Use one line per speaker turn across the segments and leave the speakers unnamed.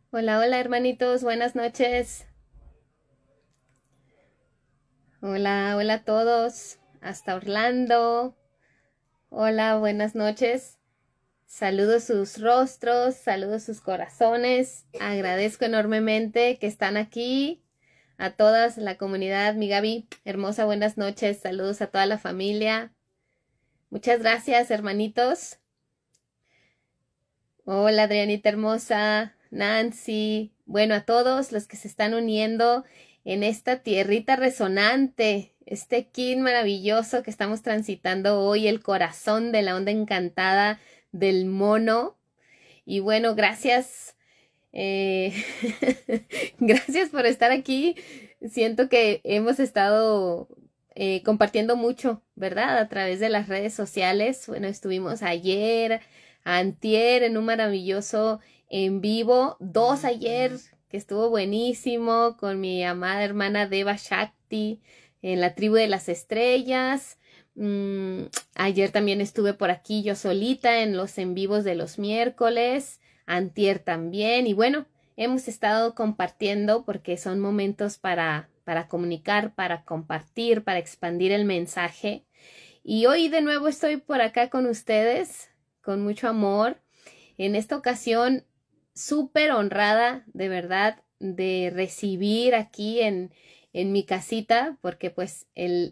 Hola, hola hermanitos, buenas noches. Hola, hola a todos. Hasta Orlando. Hola, buenas noches. Saludo sus rostros, saludo sus corazones. Agradezco enormemente que están aquí. A todas la comunidad, mi Gaby, hermosa, buenas noches. Saludos a toda la familia. Muchas gracias, hermanitos. Hola, Adrianita hermosa, Nancy. Bueno, a todos los que se están uniendo en esta tierrita resonante, este kin maravilloso que estamos transitando hoy, el corazón de la onda encantada del mono. Y bueno, gracias. eh, gracias por estar aquí. Siento que hemos estado compartiendo mucho, ¿verdad? A través de las redes sociales. Bueno, estuvimos ayer, antier, en un maravilloso en vivo, dos ayer, que estuvo buenísimo, con mi amada hermana Deva Shakti, en la tribu de las estrellas. Mm, Ayer también estuve por aquí yo solita en los en vivos de los miércoles, antier también, y bueno, hemos estado compartiendo porque son momentos para comunicar, para compartir, para expandir el mensaje. Y hoy de nuevo estoy por acá con ustedes, con mucho amor. En esta ocasión, súper honrada, de verdad, de recibir aquí en mi casita, porque pues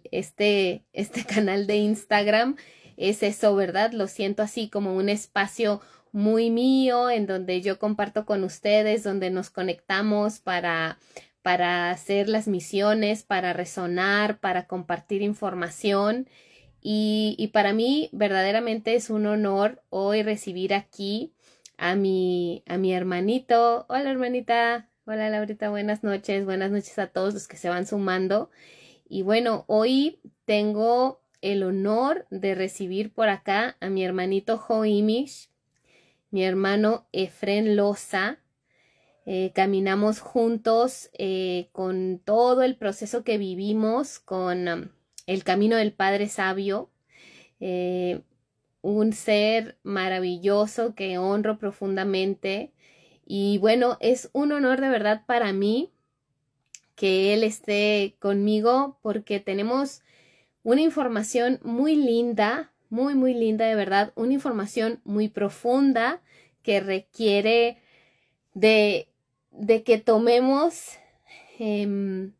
este canal de Instagram es eso, ¿verdad? Lo siento así como un espacio muy mío, en donde yo comparto con ustedes, donde nos conectamos para hacer las misiones, para resonar, para compartir información. Y para mí verdaderamente es un honor hoy recibir aquí a mi hermanito. Hola hermanita, hola Laurita, buenas noches a todos los que se van sumando. Y bueno, hoy tengo el honor de recibir por acá a mi hermanito Joimish, mi hermano Efren Loza. Caminamos juntos con todo el proceso que vivimos, con el camino del Padre Sabio, eh, un ser maravilloso que honro profundamente. Y bueno, es un honor de verdad para mí que él esté conmigo porque tenemos una información muy linda, muy, muy linda de verdad, una información muy profunda que requiere de, de que tomemos eh,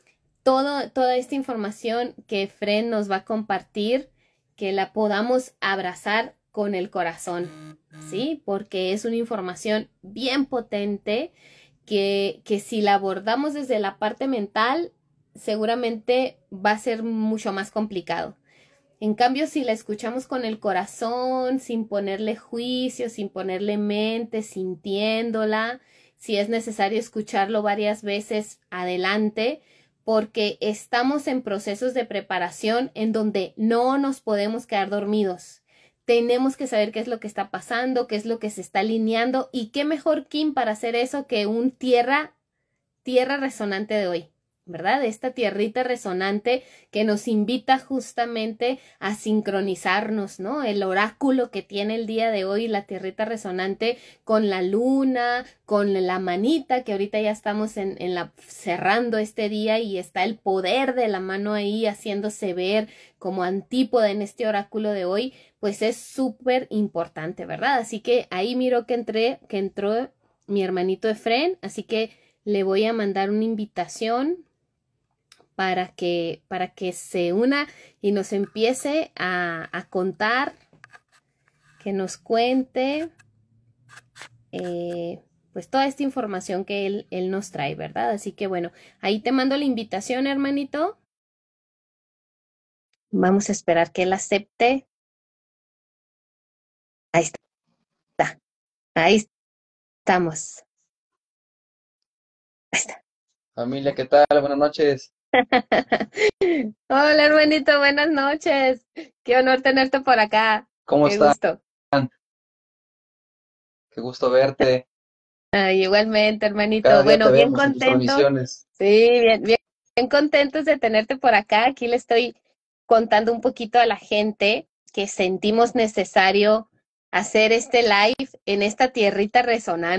toda esta información que Fren nos va a compartir, que la podamos abrazar con el corazón, ¿sí? Porque es una información bien potente que si la abordamos desde la parte mental, seguramente va a ser mucho más complicado. En cambio, si la escuchamos con el corazón, sin ponerle juicio, sin ponerle mente, sintiéndola, si es necesario escucharlo varias veces, adelante, porque estamos en procesos de preparación en donde no nos podemos quedar dormidos. Tenemos que saber qué es lo que está pasando, qué es lo que se está alineando y qué mejor Kim para hacer eso que un tierra resonante de hoy, ¿verdad? Esta tierrita resonante que nos invita justamente a sincronizarnos, ¿no? El oráculo que tiene el día de hoy, la tierrita resonante con la luna, con la manita, que ahorita ya estamos cerrando este día y está el poder de la mano ahí haciéndose ver como antípoda en este oráculo de hoy, pues es súper importante, ¿verdad? Así que ahí miro que entró mi hermanito Efren, así que le voy a mandar una invitación para que se una y nos empiece a contar, que nos cuente pues toda esta información que él nos trae, ¿verdad? Así que bueno, ahí te mando la invitación, hermanito. Vamos a esperar que él acepte. Ahí está, ahí estamos. Ahí está.
Familia, ¿qué tal? Buenas noches.
Hola, hermanito, buenas noches. Qué honor tenerte por acá.
¿Cómo
Qué
están?
gusto.
Qué gusto verte.
Ay, igualmente,
Cada
hermanito.
día te
Bueno, bien
vemos en tus
contentos.
transmisiones.
Sí, bien contentos de tenerte por acá. Aquí le estoy contando un poquito a la gente que sentimos necesario hacer este live en esta tierrita resonante.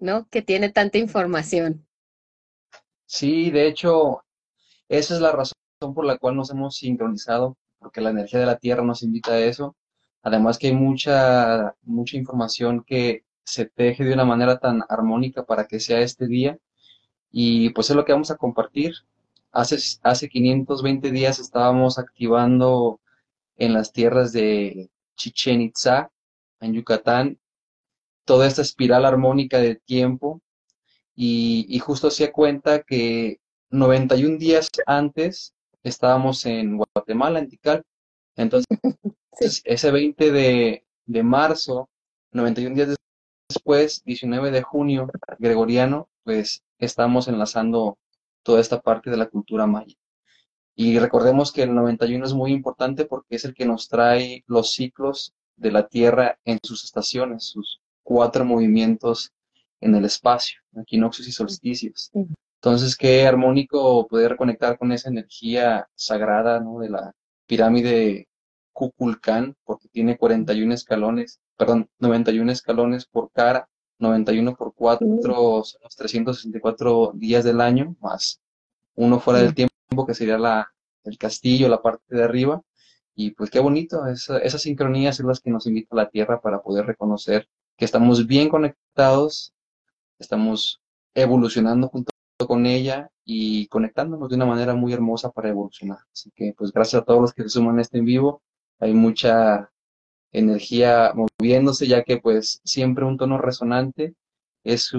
¿no? Que tiene tanta información.
Sí, de hecho, esa es la razón por la cual nos hemos sincronizado, porque la energía de la Tierra nos invita a eso. Además que hay mucha información que se teje de una manera tan armónica para que sea este día. Y pues es lo que vamos a compartir. Hace 520 días estábamos activando en las tierras de Chichen Itzá, en Yucatán, toda esta espiral armónica de tiempo y justo hacía cuenta que 91 días antes estábamos en Guatemala, en Tikal. Entonces,
Sí.
ese 20 de marzo, 91 días después, 19 de junio, gregoriano, pues estamos enlazando toda esta parte de la cultura maya. Y recordemos que el 91 es muy importante porque es el que nos trae los ciclos de la Tierra en sus estaciones, sus cuatro movimientos en el espacio, equinoccios y solsticios. Entonces, qué armónico poder conectar con esa energía sagrada, ¿no? De la pirámide Kukulcán, porque tiene 41 escalones, perdón, 91 escalones por cara, 91 por
Mm,
4, son los 364 días del año, más uno fuera del
mm.
tiempo, que sería el castillo, la parte de arriba. Y pues qué bonito, esas sincronías son las que nos invita a la Tierra para poder reconocer que estamos bien conectados, estamos evolucionando junto con ella y conectándonos de una manera muy hermosa para evolucionar. Así que pues gracias a todos los que se suman a este en vivo. Hay mucha energía moviéndose, ya que pues siempre un tono resonante es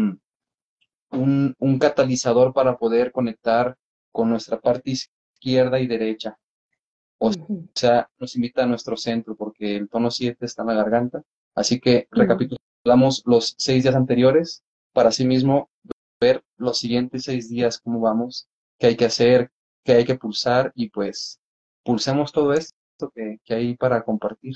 un catalizador para poder conectar con nuestra parte izquierda y derecha. O
Ujú,
sea, nos invita a nuestro centro porque el tono 7 está en la garganta. Así que
ujú.
recapitulamos los 6 días anteriores para asimismo ver los siguientes 6 días cómo vamos, qué hay que hacer, qué hay que pulsar y pues pulsemos todo esto que hay para compartir.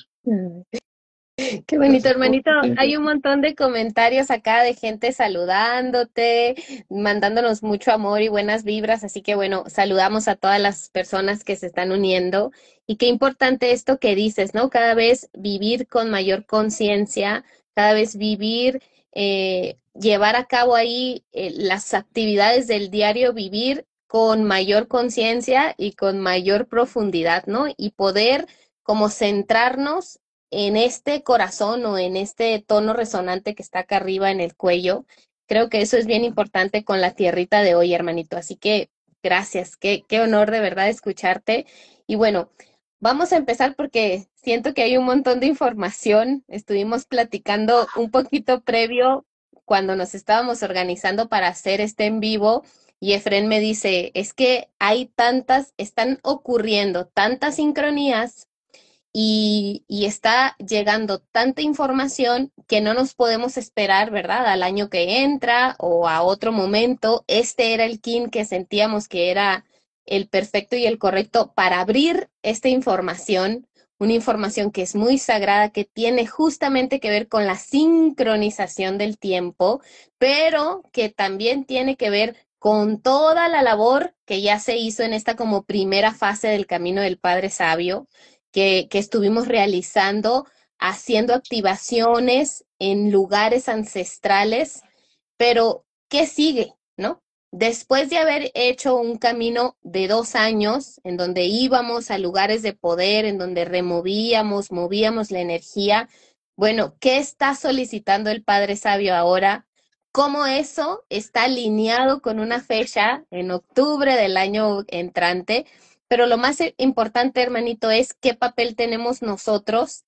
Qué bonito,
Gracias por
hermanito.
tu
Hay
tiempo.
un montón de comentarios acá de gente saludándote, mandándonos mucho amor y buenas vibras. Así que bueno, saludamos a todas las personas que se están uniendo. Y qué importante esto que dices, ¿no? Cada vez vivir con mayor conciencia, cada vez vivir, llevar a cabo ahí las actividades del diario vivir con mayor conciencia y con mayor profundidad, ¿no? Y poder como centrarnos en este corazón o en este tono resonante que está acá arriba en el cuello. Creo que eso es bien importante con la tierrita de hoy, hermanito. Así que gracias, qué honor de verdad escucharte. Y bueno, vamos a empezar porque siento que hay un montón de información. Estuvimos platicando un poquito previo cuando nos estábamos organizando para hacer este en vivo. Y Efren me dice, es que hay tantas, están ocurriendo tantas sincronías y está llegando tanta información que no nos podemos esperar, ¿verdad? Al año que entra o a otro momento. Este era el kin que sentíamos que era el perfecto y el correcto para abrir esta información, una información que es muy sagrada, que tiene justamente que ver con la sincronización del tiempo, pero que también tiene que ver con toda la labor que ya se hizo en esta como primera fase del camino del Padre Sabio, que estuvimos realizando, haciendo activaciones en lugares ancestrales, pero ¿qué sigue, no? Después de haber hecho un camino de 2 años en donde íbamos a lugares de poder, en donde movíamos la energía, bueno, ¿qué está solicitando el Padre Sabio ahora? ¿Cómo eso está alineado con una fecha en octubre del año entrante? Pero lo más importante, hermanito, es qué papel tenemos nosotros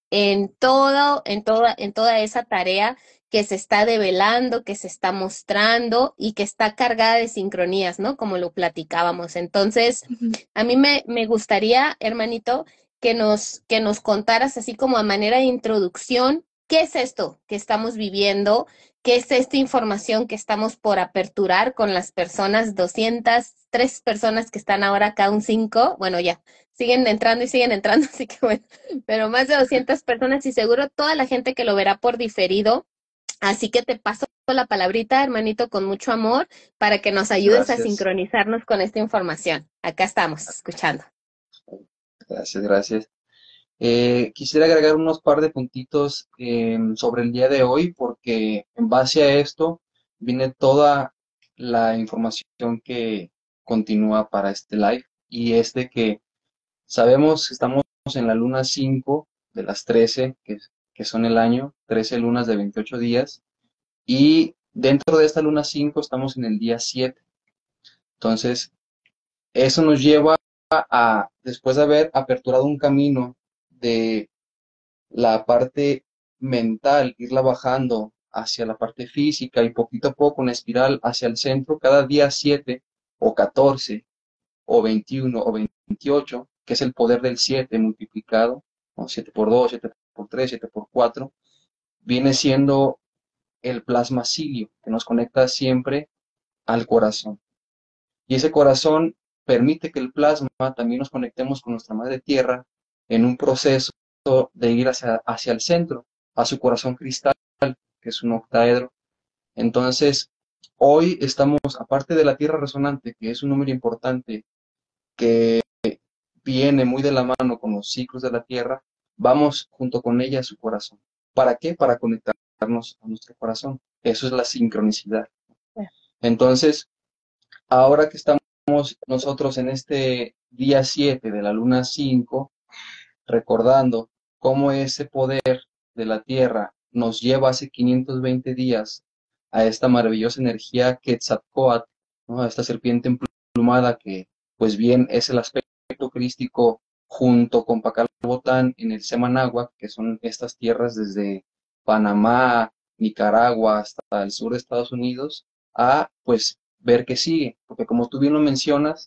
en toda esa tarea que se está develando, que se está mostrando y que está cargada de sincronías, ¿no? Como lo platicábamos. Entonces, a mí me gustaría, hermanito, que nos contaras así como a manera de introducción, ¿qué es esto que estamos viviendo? ¿Qué es esta información que estamos por aperturar con las personas, 203 personas que están ahora acá, un 5? Bueno, ya, siguen entrando, así que bueno, pero más de 200 personas y seguro toda la gente que lo verá por diferido. Así que te paso la palabrita, hermanito, con mucho amor, para que nos ayudes a
Gracias,
sincronizarnos con esta información. Acá estamos, escuchando.
gracias. Quisiera agregar unos par de puntitos sobre el día de hoy, porque en base a esto viene toda la información que continúa para este live, y es de que sabemos que estamos en la luna 5 de las 13 que son el año, 13 lunas de 28 días, y dentro de esta luna 5 estamos en el día 7. Entonces, eso nos lleva a, después de haber aperturado un camino de la parte mental, irla bajando hacia la parte física y poquito a poco en espiral hacia el centro, cada día 7 o 14 o 21 o 28, que es el poder del 7 multiplicado, ¿no? 7 por 2, 7 por 3, 7 por 4, viene siendo el plasma cilio, que nos conecta siempre al corazón. Y ese corazón permite que el plasma también nos conectemos con nuestra madre tierra en un proceso de ir hacia el centro, a su corazón cristal, que es un octaedro. Entonces, hoy estamos, aparte de la tierra resonante, que es un número importante, que viene muy de la mano con los ciclos de la tierra, vamos junto con ella a su corazón. ¿Para qué? Para conectarnos a nuestro corazón. Eso es la sincronicidad. Entonces, ahora que estamos nosotros en este día 7 de la luna 5, recordando cómo ese poder de la Tierra nos lleva hace 520 días a esta maravillosa energía Quetzalcóatl, ¿no? A esta serpiente emplumada que, pues bien, es el aspecto crístico junto con Pacalbotán en el Semanáhuac, que son estas tierras desde Panamá, Nicaragua hasta el sur de Estados Unidos, a pues ver qué sigue, porque como tú bien lo mencionas,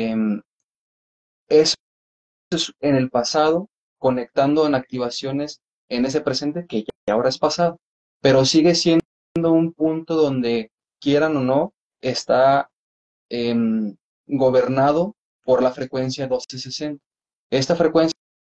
eso es en el pasado, conectando en activaciones en ese presente que ya ahora es pasado, pero sigue siendo un punto donde, quieran o no, está gobernado por la frecuencia 1260. Esta frecuencia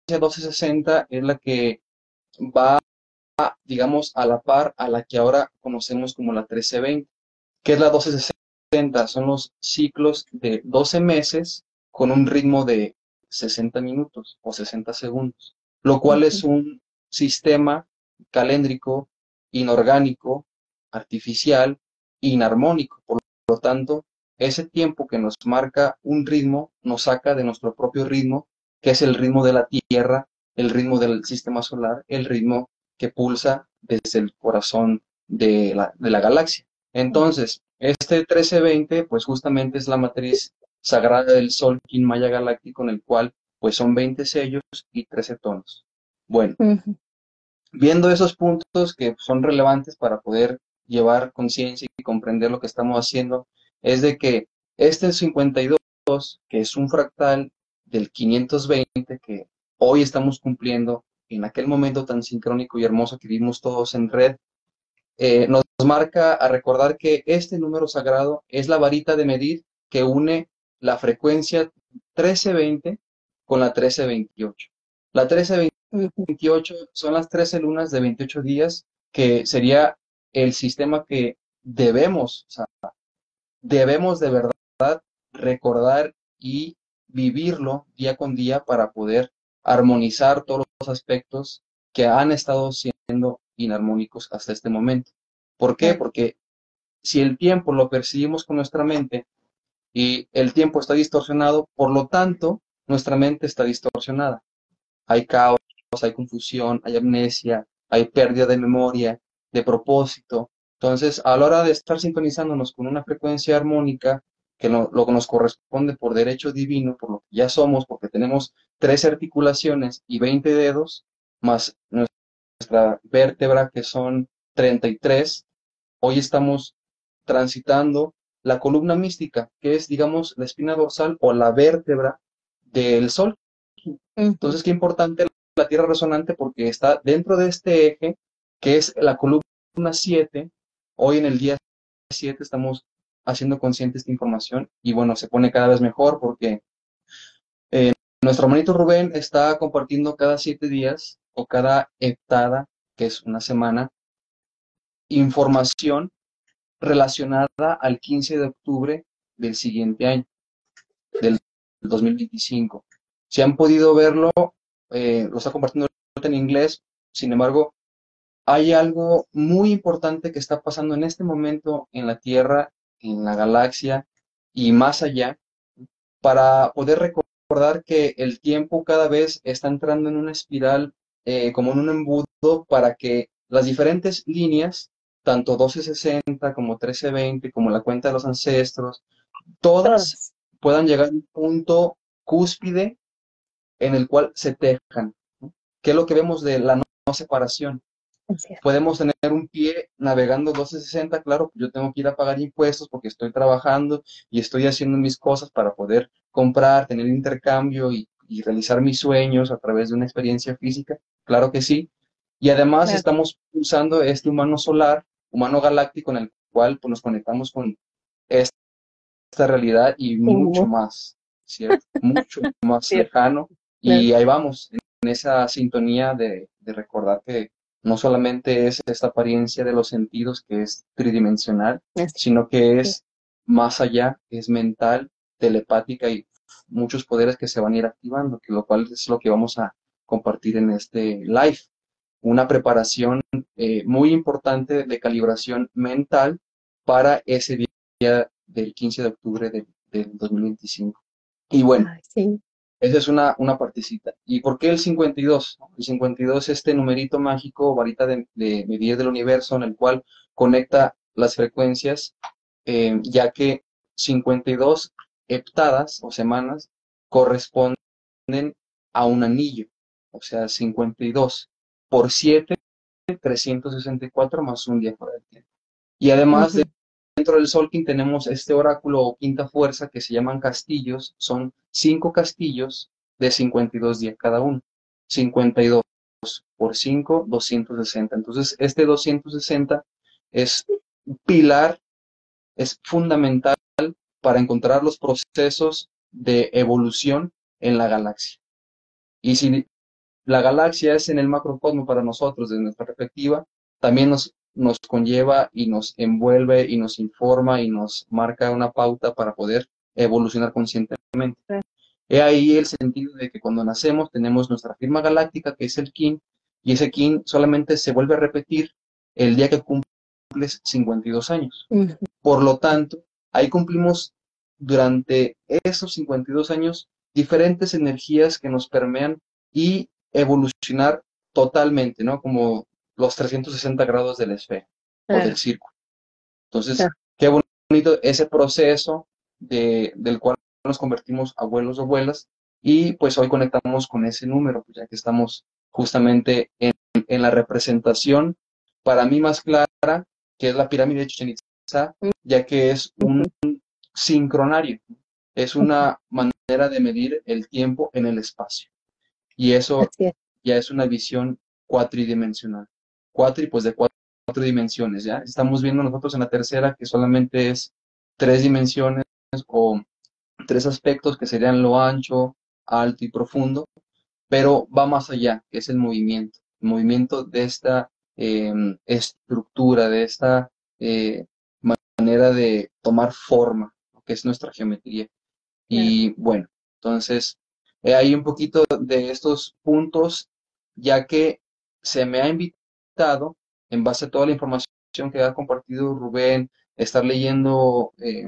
1260 es la que va, digamos, a la par a la que ahora conocemos como la 1320. ¿Qué es la 1260? Son los ciclos de 12 meses con un ritmo de 60 minutos o 60 segundos, lo cual es un sistema caléndrico inorgánico, artificial, inarmónico. Por lo tanto, ese tiempo que nos marca un ritmo nos saca de nuestro propio ritmo, que es el ritmo de la Tierra, el ritmo del sistema solar, el ritmo que pulsa desde el corazón de la galaxia. Entonces, este 1320, pues justamente es la matriz sagrada del Sol Maya Galáctico, en el cual pues son 20 sellos y 13 tonos. Bueno, viendo esos puntos que son relevantes para poder llevar conciencia y comprender lo que estamos haciendo, es de que este 52, que es un fractal del 520 que hoy estamos cumpliendo, en aquel momento tan sincrónico y hermoso que vimos todos en red, nos marca a recordar que este número sagrado es la varita de medir que une la frecuencia 1320 con la 1328. La 1328 son las 13 lunas de 28 días, que sería el sistema que debemos, o sea, debemos de verdad recordar y vivirlo día con día para poder armonizar todos los aspectos que han estado siendo inarmónicos hasta este momento. ¿Por qué? Porque si el tiempo lo percibimos con nuestra mente y el tiempo está distorsionado, por lo tanto, nuestra mente está distorsionada. Hay caos, hay confusión, hay amnesia, hay pérdida de memoria, de propósito. Entonces, a la hora de estar sintonizándonos con una frecuencia armónica, que lo que nos corresponde por derecho divino, por lo que ya somos, porque tenemos 13 articulaciones y 20 dedos, más nuestra vértebra, que son 33, hoy estamos transitando la columna mística, que es, digamos, la espina dorsal o la vértebra del Sol. Entonces, qué importante la Tierra resonante, porque está dentro de este eje, que es la columna 7. Hoy en el día 7 estamos haciendo consciente esta información y bueno, se pone cada vez mejor porque nuestro hermanito Rubén está compartiendo cada 7 días o cada heptada, que es una semana, información relacionada al 15 de octubre del siguiente año, del 2025. Si han podido verlo, lo está compartiendo en inglés, sin embargo, hay algo muy importante que está pasando en este momento en la Tierra, en la galaxia y más allá, para poder recordar que el tiempo cada vez está entrando en una espiral, como en un embudo, para que las diferentes líneas, tanto 1260 como 1320, como la cuenta de los ancestros, todas
Todas.
puedan llegar a un punto cúspide en el cual se tejan, ¿no? ¿Qué es lo que vemos de la no separación?
Así es.
Podemos tener un pie navegando 1260, claro, yo tengo que ir a pagar impuestos porque estoy trabajando y estoy haciendo mis cosas para poder comprar, tener intercambio y realizar mis sueños a través de una experiencia física, claro que sí. Y además
Claro.
estamos usando este humano solar, humano galáctico, en el cual pues, nos conectamos con esta realidad y
Sí,
mucho más, ¿cierto? Mucho más
cierto,
lejano.
claro.
Y ahí vamos, en esa sintonía de recordar que no solamente es esta apariencia de los sentidos que es tridimensional,
Así
sino que
es.
es más allá, es mental, telepática y muchos poderes que se van a ir activando, que lo cual es lo que vamos a compartir en este live. Una preparación muy importante de calibración mental para ese día del 15 de octubre del 2025. Y bueno,
Ay, sí.
esa es una partecita. ¿Y por qué el 52? El 52 es este numerito mágico, varita de medir del universo, en el cual conecta las frecuencias, ya que 52 heptadas o semanas corresponden a un anillo, o sea, 52 por 7, 364 más un día fuera del tiempo. Y además,
Ujú.
dentro del Solkin tenemos este oráculo o quinta fuerza que se llaman castillos. Son 5 castillos de 52 días cada uno. 52 por 5, 260. Entonces, este 260 es un pilar, es fundamental para encontrar los procesos de evolución en la galaxia. Y si la galaxia es en el macrocosmo para nosotros, desde nuestra perspectiva, también nos conlleva y nos envuelve y nos informa y nos marca una pauta para poder evolucionar conscientemente.
Claro.
He ahí el sentido de que cuando nacemos tenemos nuestra firma galáctica, que es el kin, y ese kin solamente se vuelve a repetir el día que cumples 52 años.
Ujú.
Por lo tanto, ahí cumplimos durante esos 52 años diferentes energías que nos permean y evolucionar totalmente, ¿no? Como los 360 grados de la esfera o del
Claro,
círculo. Entonces,
claro.
qué bonito ese proceso del cual nos convertimos abuelos o abuelas y pues hoy conectamos con ese número, pues ya que estamos justamente en la representación para mí más clara, que es la pirámide de Chichén Itzá, ya que es un
Ujú.
sincronario, es
Ujú.
una manera de medir el tiempo en el espacio. Y eso
Así es.
ya es una visión cuatridimensional. Cuatri, pues de cuatro dimensiones, ¿ya? Estamos viendo nosotros en la tercera que solamente es 3 dimensiones o 3 aspectos que serían lo ancho, alto y profundo, pero va más allá, que es el movimiento de esta estructura, de esta eh, manera de tomar forma, que es nuestra geometría.
Claro.
Y bueno, entonces, hay un poquito de estos puntos, ya que se me ha invitado, en base a toda la información que ha compartido Rubén, estar leyendo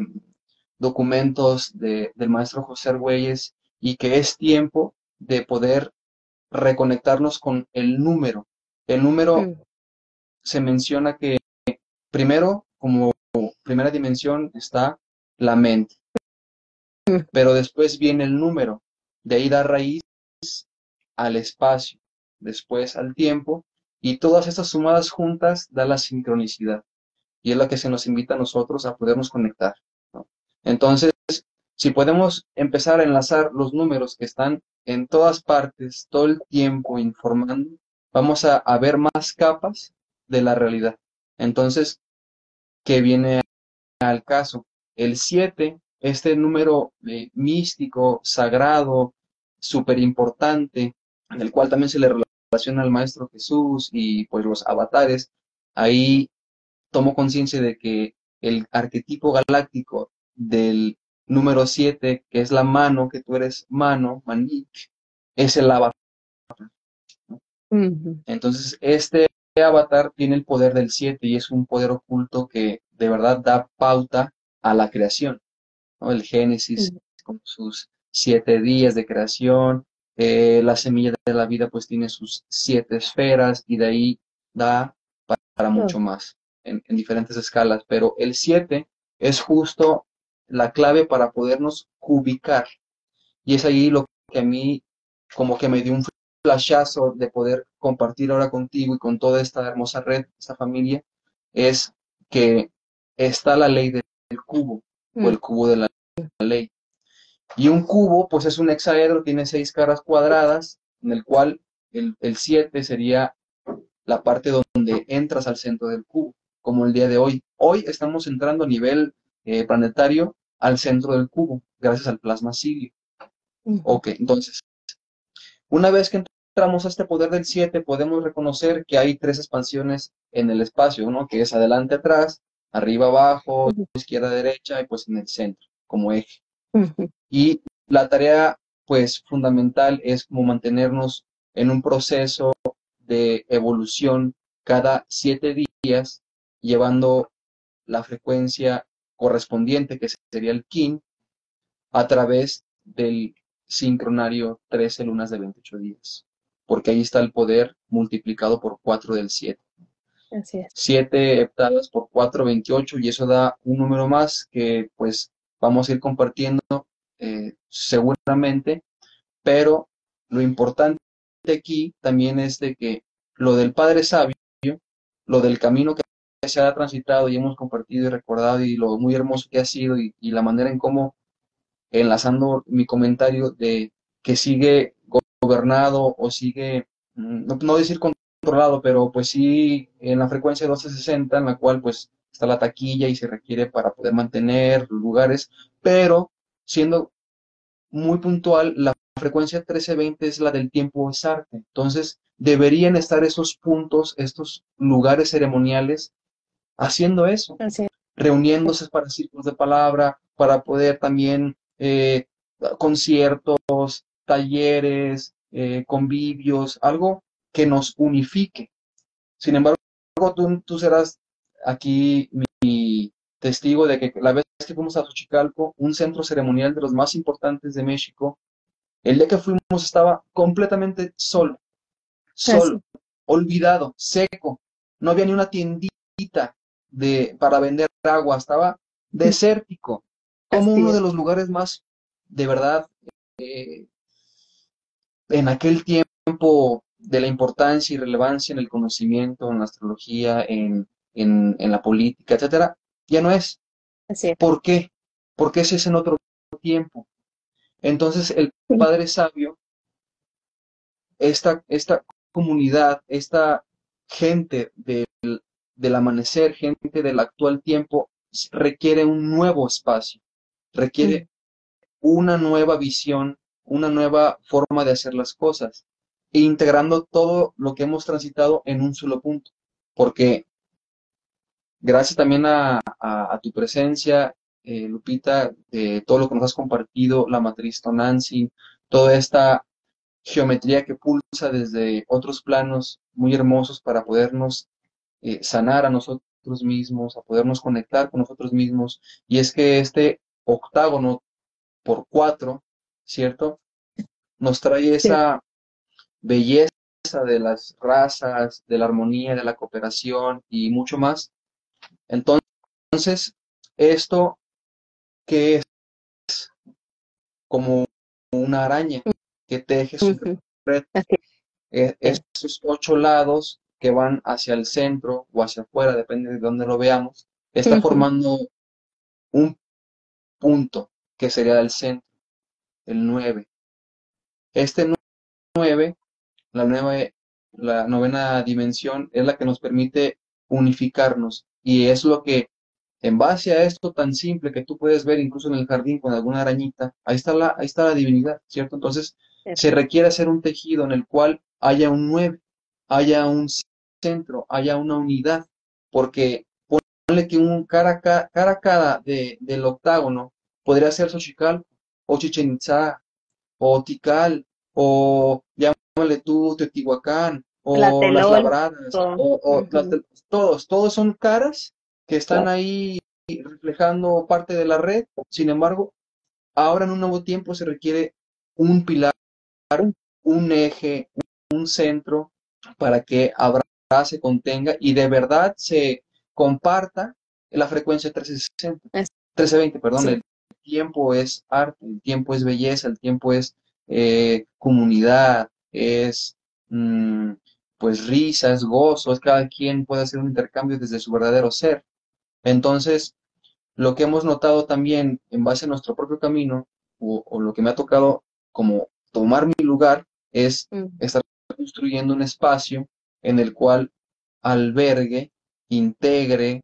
documentos del maestro José Argüelles, y que es tiempo de poder reconectarnos con el número. El número
Mm.
se menciona que primero, como primera dimensión, está la mente,
Mm.
pero después viene el número, de ahí da raíz al espacio, después al tiempo, y todas estas sumadas juntas da la sincronicidad, y es la que se nos invita a nosotros a podernos conectar, ¿no? Entonces, si podemos empezar a enlazar los números que están en todas partes, todo el tiempo informando, vamos a ver más capas de la realidad. Entonces, ¿qué viene al caso? El 7, este número místico, sagrado, súper importante, en el cual también se le relaciona al Maestro Jesús y pues los avatares, ahí tomo conciencia de que el arquetipo galáctico del número 7, que es la mano, que tú eres mano, manik, es el avatar, ¿no?
Ujú.
Entonces, este avatar tiene el poder del 7 y es un poder oculto que de verdad da pauta a la creación, ¿no? El Génesis
Mm.
con sus 7 días de creación, la semilla de la vida pues tiene sus 7 esferas y de ahí da para
Oh,
mucho más en diferentes escalas, pero el 7 es justo la clave para podernos ubicar y es ahí lo que a mí como que me dio un flashazo de poder compartir ahora contigo y con toda esta hermosa red, esta familia, es que está la ley del cubo o
mm,
el cubo de la ley. Y un cubo, pues es un hexaedro, tiene 6 caras cuadradas, en el cual el 7 sería la parte donde entras al centro del cubo, como el día de hoy. Hoy estamos entrando a nivel planetario al centro del cubo, gracias al plasma Sirio.
ujú.
Ok, entonces, una vez que entramos a este poder del 7, podemos reconocer que hay 3 expansiones en el espacio, ¿no? Que es adelante, atrás, arriba, abajo,
Ujú,
izquierda, derecha y pues en el centro, como eje.
ujú.
Y la tarea, pues, fundamental es como mantenernos en un proceso de evolución cada 7 días, llevando la frecuencia correspondiente, que sería el kin, a través del sincronario 13 lunas de 28 días, porque ahí está el poder multiplicado por 4 del 7.
Así es.
7 heptadas por 4, 28, y eso da un número más que pues vamos a ir compartiendo seguramente, pero lo importante aquí también es de que lo del Padre Sabio, lo del camino que se ha transitado y hemos compartido y recordado y lo muy hermoso que ha sido y la manera en cómo enlazando mi comentario de que sigue gobernado o sigue, no decir controlado, pero pues sí en la frecuencia 1260, en la cual pues está la taquilla y se requiere para poder mantener los lugares, pero siendo muy puntual, la frecuencia 1320 es la del tiempo es arte. Entonces, deberían estar esos puntos, estos lugares ceremoniales haciendo eso,
Así es.
reuniéndose para círculos de palabra, para poder también conciertos, talleres, convivios, algo que nos unifique. Sin embargo, tú serás aquí mi testigo de que la vez que fuimos a Xochicalco, un centro ceremonial de los más importantes de México, el día que fuimos estaba completamente solo,
Así.
solo, olvidado, seco. No había ni una tiendita para vender agua, estaba desértico, como
Así
uno de
es.
los lugares más, de verdad, eh, en aquel tiempo de la importancia y relevancia en el conocimiento, en la astrología, en la política, etcétera, ya no es.
Así es.
¿Por qué? Porque ese es en otro tiempo. Entonces, el
Ujú,
Padre Sabio, esta comunidad, esta gente del amanecer, gente del actual tiempo, requiere un nuevo espacio,
ujú.
requiere una nueva visión, una nueva forma de hacer las cosas, e integrando todo lo que hemos transitado en un solo punto. Porque gracias también a tu presencia, Lupita, todo lo que nos has compartido, la matriz Tonantzin, toda esta geometría que pulsa desde otros planos muy hermosos para podernos sanar a nosotros mismos, a podernos conectar con nosotros mismos. Y es que este octágono por 4, ¿cierto? Nos trae
Sí.
esa belleza de las razas, de la armonía, de la cooperación y mucho más. Entonces, esto que es como una araña que teje su
Ujú.
red,
Así es.
esos 8 lados que van hacia el centro o hacia afuera, depende de dónde lo veamos, está
Ujú.
formando un punto que sería el centro, el 9. Este 9, la novena dimensión, es la que nos permite unificarnos y es lo que, en base a esto tan simple que tú puedes ver incluso en el jardín con alguna arañita, ahí está la divinidad, ¿cierto? Entonces, se requiere hacer un tejido en el cual haya un 9, haya un centro, haya una unidad, porque ponle que un cara a cara del octágono podría ser Xochicalco, o Chichen Itzá, o Tikal, o llámale tú Teotihuacán, o las
Tlatelolco.
labradas,
Ujú.
todos son caras que están
Claro.
ahí reflejando parte de la red. Sin embargo, ahora en un nuevo tiempo se requiere un pilar, un eje, un centro para que abrace, contenga y de verdad se comparta la frecuencia 360,
Es-
1320, perdón.
Sí.
El tiempo es arte, el tiempo es belleza, el tiempo es comunidad, es mm, pues risa, es gozo, es cada quien puede hacer un intercambio desde su verdadero ser. Entonces, lo que hemos notado también en base a nuestro propio camino, o lo que me ha tocado como tomar mi lugar, es
Mm.
estar construyendo un espacio en el cual albergue, integre,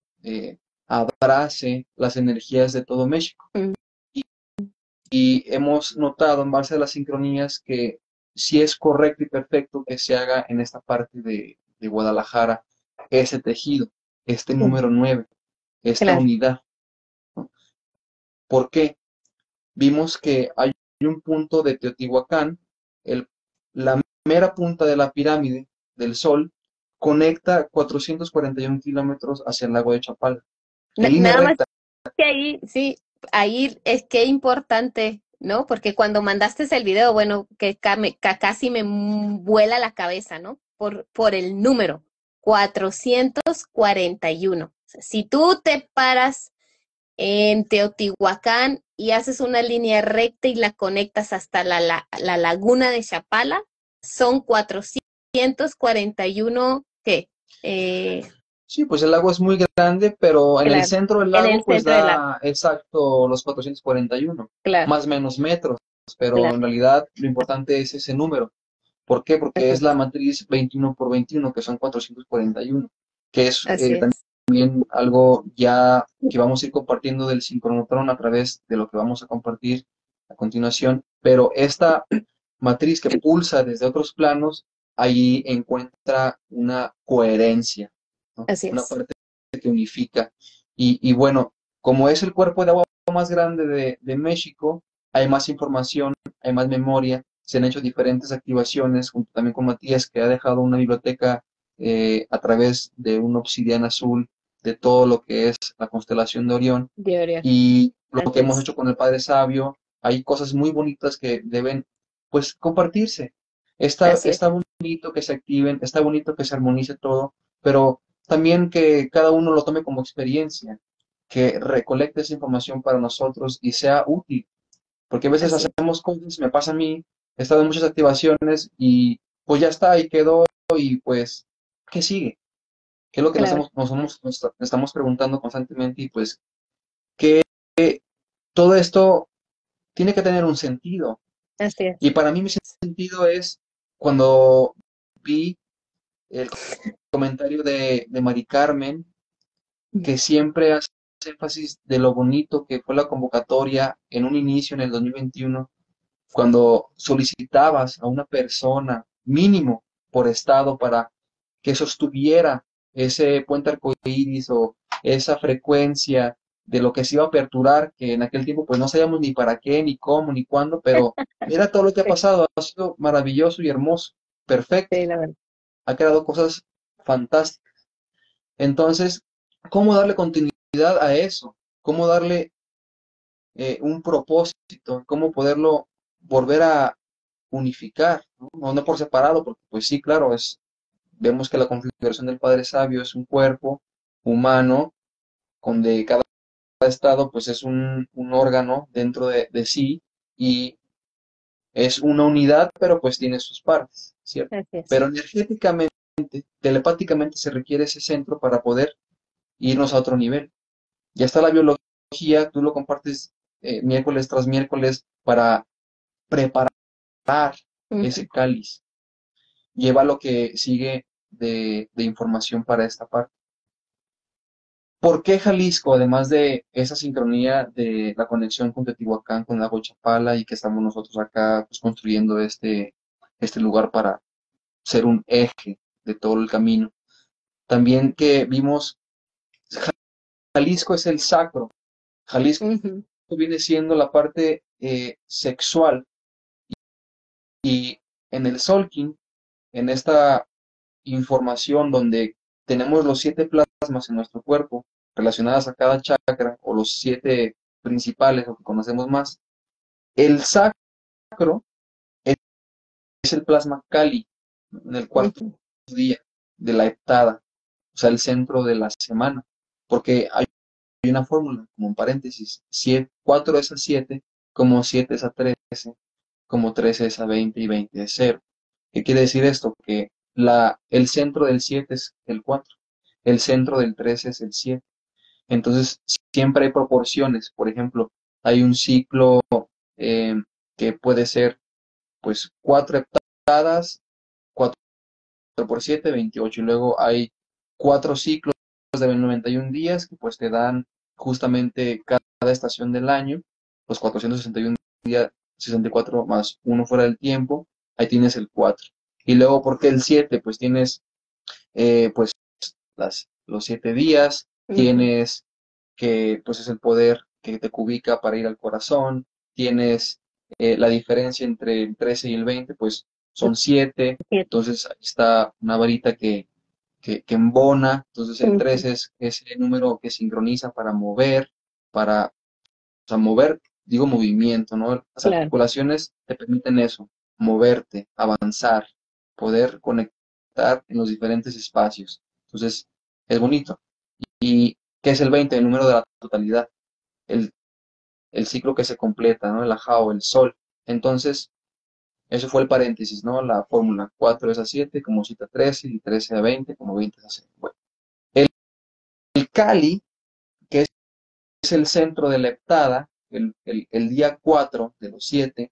abrace las energías de todo México.
Mm.
Y hemos notado en base a las sincronías que sí es correcto y perfecto que se haga en esta parte de Guadalajara ese tejido, este
Sí.
número 9, esta
Claro.
unidad. ¿Por qué? Vimos que hay un punto de Teotihuacán, el, la mera punta de la pirámide del Sol, conecta 441 kilómetros hacia el lago de Chapala, en línea
Nada más
recta.
que ahí, sí, ahí es que importante, ¿no? Porque cuando mandaste el video, bueno, casi me vuela la cabeza, ¿no? Por el número, 441. O sea, si tú te paras en Teotihuacán y haces una línea recta y la conectas hasta la laguna de Chapala, son 441, ¿qué? Eh,
Sí, pues el lago es muy grande, pero en el
claro,
centro del
en
lago
el
pues
centro del lago,
da exacto los 441,
claro,
más o menos metros, pero
claro,
en realidad lo importante es ese número. ¿Por qué? Porque
así
es la
es,
matriz 21 por 21, que son 441, que es
así es.
también algo ya que vamos a ir compartiendo del sincronotrón a través de lo que vamos a compartir a continuación, pero esta matriz que pulsa desde otros planos, ahí encuentra una coherencia, ¿no?
Así
Una
es.
parte que unifica. Y bueno, como es el cuerpo de agua más grande de México, hay más información, hay más memoria, se han hecho diferentes activaciones, junto también con Matías, que ha dejado una biblioteca a través de un obsidiana azul de todo lo que es la constelación de Orión
De Orión.
y lo que
Así
hemos
es.
hecho con el Padre Sabio. Hay cosas muy bonitas que deben, pues, compartirse.
Así es.
Está bonito que se activen, está bonito que se armonice todo, pero también que cada uno lo tome como experiencia, que recolecte esa información para nosotros y sea útil, porque a veces
Así es.
hacemos cosas, me pasa a mí, he estado en muchas activaciones y pues ya está, y quedó, y pues, ¿qué sigue? ¿Qué es lo que
Claro.
nos estamos preguntando constantemente? Y pues, que todo esto tiene que tener un sentido.
Así es.
Y para mí mi sentido es cuando vi el comentario de Mari Carmen, que siempre hace énfasis de lo bonito que fue la convocatoria en un inicio en el 2021, cuando solicitabas a una persona mínimo por estado para que sostuviera ese puente arcoíris o esa frecuencia de lo que se iba a aperturar, que en aquel tiempo pues no sabíamos ni para qué, ni cómo, ni cuándo, pero mira todo lo que ha
Sí,
pasado, ha sido maravilloso y hermoso, perfecto,
sí, la verdad.
ha creado cosas fantásticas. Entonces, ¿cómo darle continuidad a eso? ¿Cómo darle un propósito? ¿Cómo poderlo volver a unificar? ¿No? No por separado, porque pues sí, claro, vemos que la configuración del Padre Sabio es un cuerpo humano, donde cada estado pues es un órgano dentro de sí y es una unidad, pero pues tiene sus partes, ¿cierto?
Así es.
Pero energéticamente, telepáticamente se requiere ese centro para poder irnos a otro nivel. Ya está la biología, tú lo compartes miércoles tras miércoles para preparar ese
Ujú.
cáliz, lleva lo que sigue de información para esta parte. ¿Por qué Jalisco, además de esa sincronía de la conexión con Teotihuacán, con Lago Chapala y que estamos nosotros acá pues, construyendo este lugar para ser un eje de todo el camino? También que vimos, Jalisco es el sacro, Jalisco
Ujú.
viene siendo la parte sexual y en el Solkin, en esta información donde tenemos los 7 plasmas en nuestro cuerpo relacionadas a cada chakra, o los 7 principales, o que conocemos más. El sacro es el plasma Kali en el cuarto
Ujú.
día de la heptada, o sea, el centro de la semana, porque hay una fórmula, como en paréntesis: 4 es a 7, como 7 es a 13, como 13 es a 20 y 20 es 0. ¿Qué quiere decir esto? Que el centro del 7 es el 4, el centro del 13 es el 7. Entonces, siempre hay proporciones. Por ejemplo, hay un ciclo eh, que puede ser, pues, 4 heptadas, 4 por 7, 28. Y luego hay 4 ciclos de 91 días que pues te dan justamente cada estación del año, los 461 días, 64 más uno fuera del tiempo, ahí tienes el 4. Y luego, ¿por qué el 7? Pues tienes pues los 7 días,
Ujú.
tienes que pues es el poder que te ubica para ir al corazón, tienes la diferencia entre el 13 y el 20, pues son 7.
Siete.
Entonces ahí está una varita que embona. Entonces el
Ujú.
13 es el número que sincroniza para mover, para, o sea, mover, digo movimiento, ¿no? Las
Claro.
articulaciones te permiten eso, moverte, avanzar, poder conectar en los diferentes espacios. Entonces, es bonito. ¿Y qué es el 20? El número de la totalidad, el, el ciclo que se completa, ¿no? El ajao, el sol. Entonces, eso fue el paréntesis, ¿no? La fórmula: 4 es a 7, como 7 a 13, y 13 a 20, como 20 es a 0. Bueno, el Kali, que es el centro de la heptada, el día 4 de los 7,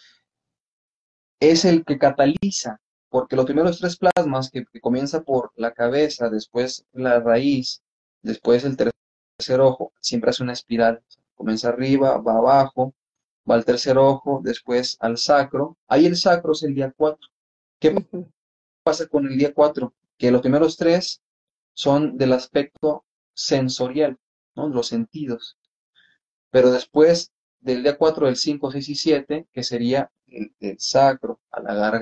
es el que cataliza, porque los primeros 3 plasmas, que comienza por la cabeza, después la raíz, después el tercer ojo, siempre hace una espiral. Comienza arriba, va abajo, va al tercer ojo, después al sacro. Ahí el sacro es el día 4. ¿Qué
Ujú.
pasa con el día 4? Que los primeros 3 son del aspecto sensorial, ¿no? Los sentidos. Pero después del día 4, del 5, 6 y 7, que sería el sacro, a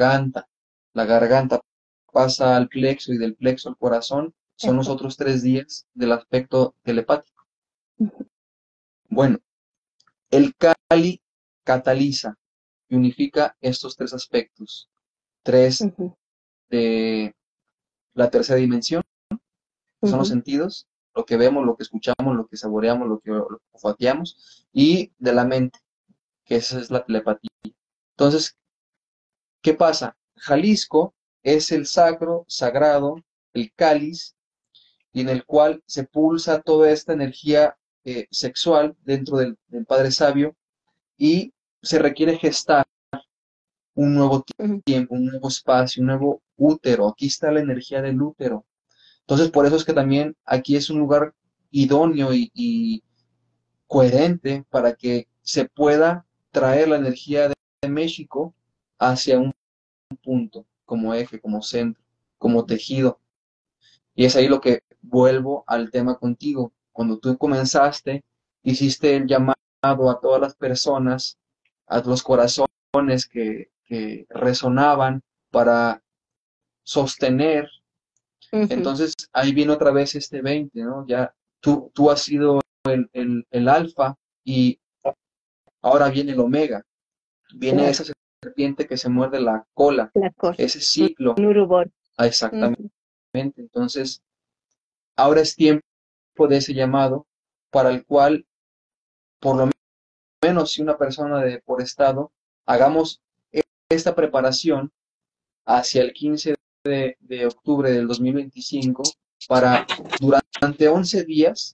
la garganta pasa al plexo, y del plexo al corazón, son los
Eso.
otros 3 días del aspecto telepático.
Ujú.
Bueno, el Kali cataliza y unifica estos 3 aspectos: 3
Ujú.
de la tercera dimensión, que son los
Ujú.
sentidos, lo que vemos, lo que escuchamos, lo que saboreamos, lo que olfateamos, y de la mente, que esa es la telepatía. Entonces, ¿qué pasa? Jalisco es el sacro, sagrado, el cáliz, y en el cual se pulsa toda esta energía sexual dentro del Padre Sabio, y se requiere gestar un nuevo
Ujú.
tiempo, un nuevo espacio, un nuevo útero. Aquí está la energía del útero. Entonces, por eso es que también aquí es un lugar idóneo y coherente para que se pueda traer la energía de México hacia un punto, como eje, como centro, como tejido. Y es ahí lo que vuelvo al tema contigo. Cuando tú comenzaste, hiciste el llamado a todas las personas, a los corazones que resonaban para sostener.
Ujú.
Entonces ahí viene otra vez este 20, ¿no? Ya tú has sido el alfa, y ahora viene el omega, viene
Claro.
esa serpiente que se muerde la cola,
La cosa.
ese ciclo.
Un urubor.
Ah, exactamente.
Ujú.
Entonces, ahora es tiempo de ese llamado, para el cual, por lo menos si una persona por estado, hagamos esta preparación hacia el 15 de octubre del 2025, para durante 11 días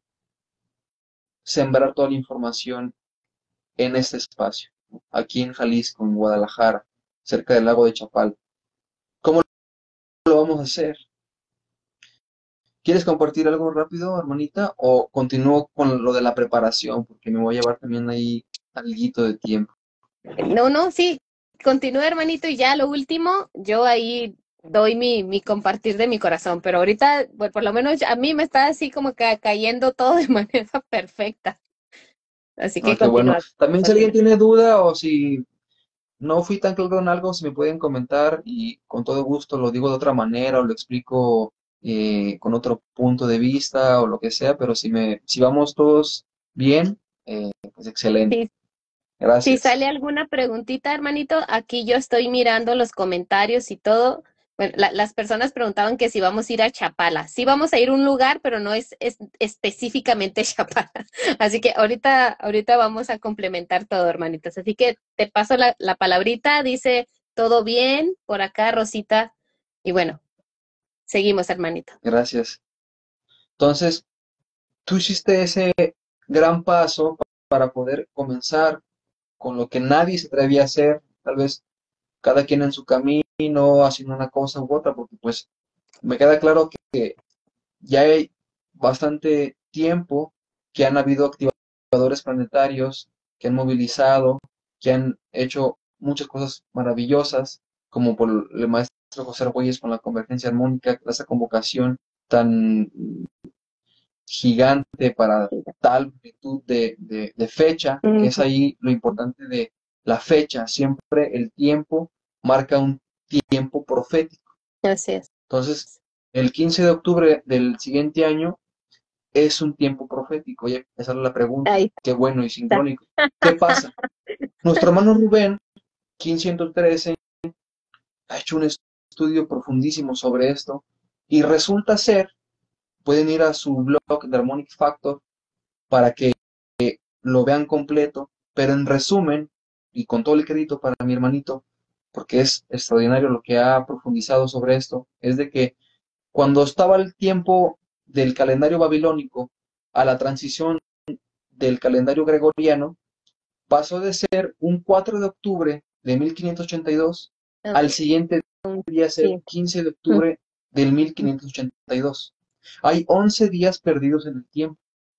sembrar toda la información en este espacio, aquí en Jalisco, en Guadalajara, cerca del lago de Chapal. ¿Cómo lo vamos a hacer? ¿Quieres compartir algo rápido, hermanita? ¿O continúo con lo de la preparación? Porque me voy a llevar también ahí alguito de tiempo.
No, no, sí. Continúa, hermanito, y ya lo último, yo ahí doy mi compartir de mi corazón, pero ahorita, pues, por lo menos a mí me está así como que cayendo todo de manera perfecta. Así
Ah,
que
qué bueno.
continúa,
También, si alguien
continúa.
tiene duda, o si no fui tan claro en algo, si me pueden comentar y con todo gusto lo digo de otra manera o lo explico con otro punto de vista o lo que sea, pero si vamos todos bien, pues excelente.
Sí, si
Gracias.
sale alguna preguntita, hermanito, aquí yo estoy mirando los comentarios y todo. Bueno, las personas preguntaban que si vamos a ir a Chapala. Sí vamos a ir a un lugar, pero no es específicamente Chapala. Así que ahorita vamos a complementar todo, hermanitos. Así que te paso la palabrita. Dice, todo bien por acá, Rosita. Y bueno, seguimos, hermanito.
Gracias. Entonces, tú hiciste ese gran paso para poder comenzar con lo que nadie se atrevía a hacer, tal vez cada quien en su camino, haciendo una cosa u otra, porque pues me queda claro que ya hay bastante tiempo que han habido activadores planetarios que han movilizado, que han hecho muchas cosas maravillosas, como por el maestro José Argüelles con la convergencia armónica, esa convocación tan gigante para tal magnitud de fecha, que es
Ujú.
ahí lo importante de la fecha, siempre el tiempo marca un tiempo profético.
Así es.
Entonces, el 15 de octubre del siguiente año es un tiempo profético. Oye, esa es la pregunta.
Ahí
Qué bueno y
está.
sincrónico. ¿Qué pasa? Nuestro hermano Rubén, 1513, ha hecho un estudio profundísimo sobre esto y resulta ser, pueden ir a su blog de Harmonic Factor para que lo vean completo, pero en resumen, y con todo el crédito para mi hermanito, porque es extraordinario lo que ha profundizado sobre esto, es de que cuando estaba el tiempo del calendario babilónico a la transición del calendario gregoriano, pasó de ser un 4 de octubre de 1582
Ok.
al siguiente día ser
Sí.
15 de
Mm.
octubre del 1582. Hay 11 días perdidos en el tiempo,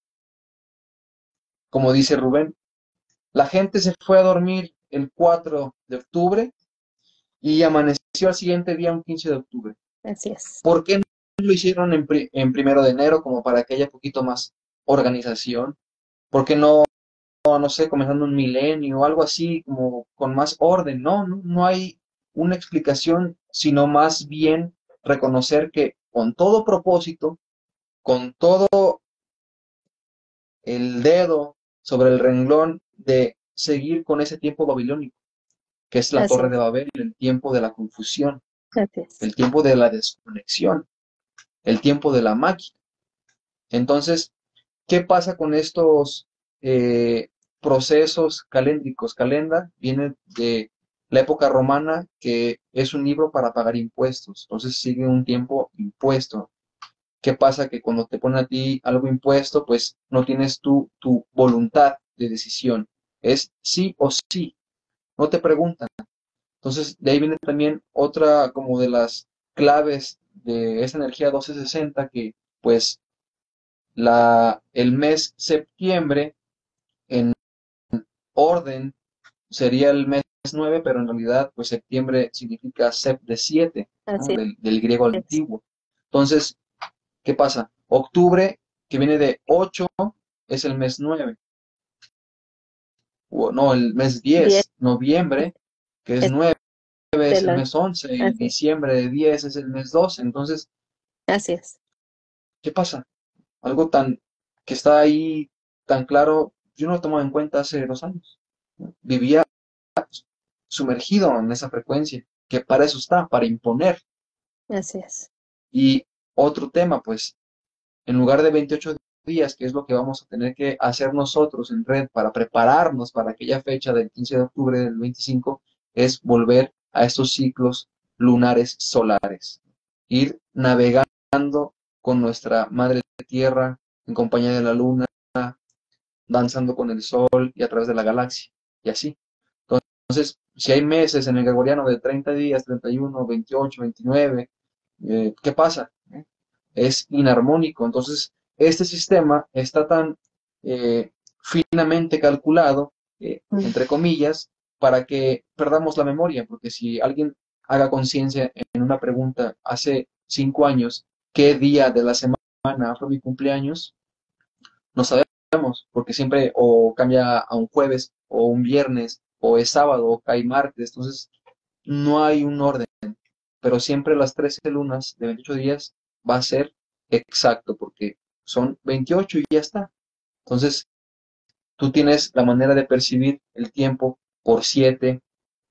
como dice Rubén. La gente se fue a dormir el 4 de octubre y amaneció al siguiente día, un 15 de octubre.
Así es.
¿Por qué no lo hicieron en 1 de enero como para que haya poquito más organización? ¿Por qué no sé, comenzando un milenio o algo así, como con más orden? No, no, no hay una explicación, sino más bien reconocer que con todo propósito, con todo el dedo sobre el renglón de seguir con ese tiempo babilónico, que es la
Así
Torre de
es.
Babel, el tiempo de la confusión,
Así es.
el tiempo de la desconexión, el tiempo de la máquina. Entonces, ¿qué pasa con estos eh, procesos caléndricos? Calenda viene de la época romana, que es un libro para pagar impuestos, entonces sigue un tiempo impuesto. ¿Qué pasa? Que cuando te ponen a ti algo impuesto, pues no tienes tu voluntad de decisión. Es sí o sí, no te preguntan. Entonces, de ahí viene también otra como de las claves de esa energía 1260, que pues el mes septiembre en orden sería el mes 9, pero en realidad pues septiembre significa sep de 7, ¿no?
Así
Del griego
es.
antiguo. Entonces, ¿qué pasa? Octubre, que viene de 8, es el mes 9, o no, el mes
10
10. Noviembre, que es
es
9, es
el
el
11.
mes 11, y
Así es.
diciembre de 10 es el mes 12. Entonces,
Así es.
¿qué pasa? Algo tan que está ahí tan claro, yo no lo tomaba en cuenta hace 2 años, ¿no? Vivía sumergido en esa frecuencia, que para eso está, para imponer.
Así es.
Y otro tema, pues, en lugar de 28 días, que es lo que vamos a tener que hacer nosotros en red para prepararnos para aquella fecha del 15 de octubre del 25, es volver a estos ciclos lunares solares, ir navegando con nuestra madre tierra en compañía de la luna, danzando con el sol y a través de la galaxia, y así. Entonces, si hay meses en el gregoriano de 30 días, 31, 28, 29, ¿qué pasa? Es inarmónico. Entonces, este sistema está tan finamente calculado,
Mm.
entre comillas, para que perdamos la memoria, porque si alguien haga conciencia en una pregunta hace 5 años, ¿qué día de la semana fue mi cumpleaños? No sabemos, porque siempre o cambia a un jueves o un viernes o es sábado, o cae martes, entonces no hay un orden, pero siempre las 13 lunas de 28 días va a ser exacto, porque son 28 y ya está. Entonces, tú tienes la manera de percibir el tiempo por 7,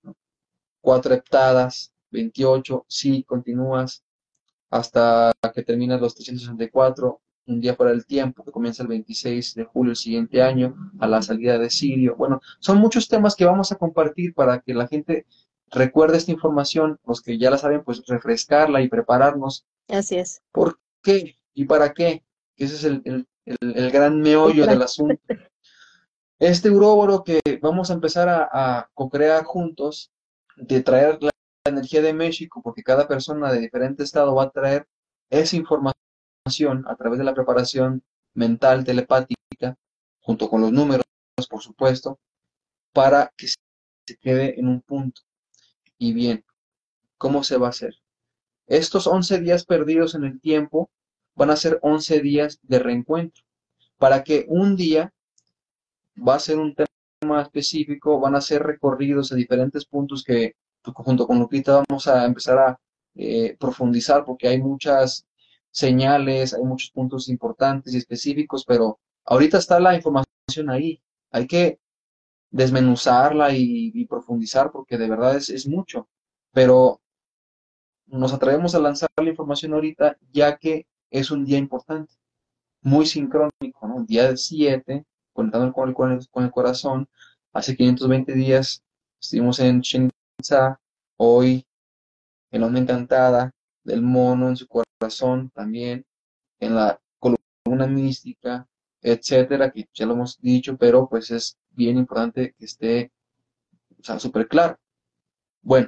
4 heptadas, 28, sí, continúas hasta que terminas los 364, un día fuera del tiempo, que comienza el 26 de julio del siguiente año, a la salida de Sirio. Bueno, son muchos temas que vamos a compartir para que la gente recuerde esta información, los que ya la saben, pues refrescarla y prepararnos.
Así es.
¿Por qué y para qué? Ese es el gran
El
meollo del
plan.
asunto. Este Uróboro que vamos a empezar a co-crear juntos, de traer la energía de México, porque cada persona de diferente estado va a traer esa información a través de la preparación mental, telepática, junto con los números, por supuesto, para que se quede en un punto. Y bien, ¿cómo se va a hacer? Estos 11 días perdidos en el tiempo van a ser 11 días de reencuentro, para que un día va a ser un tema específico, van a ser recorridos a diferentes puntos que junto con Lupita vamos a empezar a profundizar porque hay muchas señales, hay muchos puntos importantes y específicos, pero ahorita está la información ahí. Hay que desmenuzarla y profundizar porque de verdad es mucho. Pero nos atrevemos a lanzar la información ahorita ya que es un día importante, muy sincrónico, ¿no? Día 7, contando con el corazón, hace 520 días estuvimos en Chichén Itzá, hoy en la onda encantada del mono en su corazón, también en la columna mística, etcétera, que ya lo hemos dicho, pero pues es bien importante que esté, o sea, súper claro. Bueno,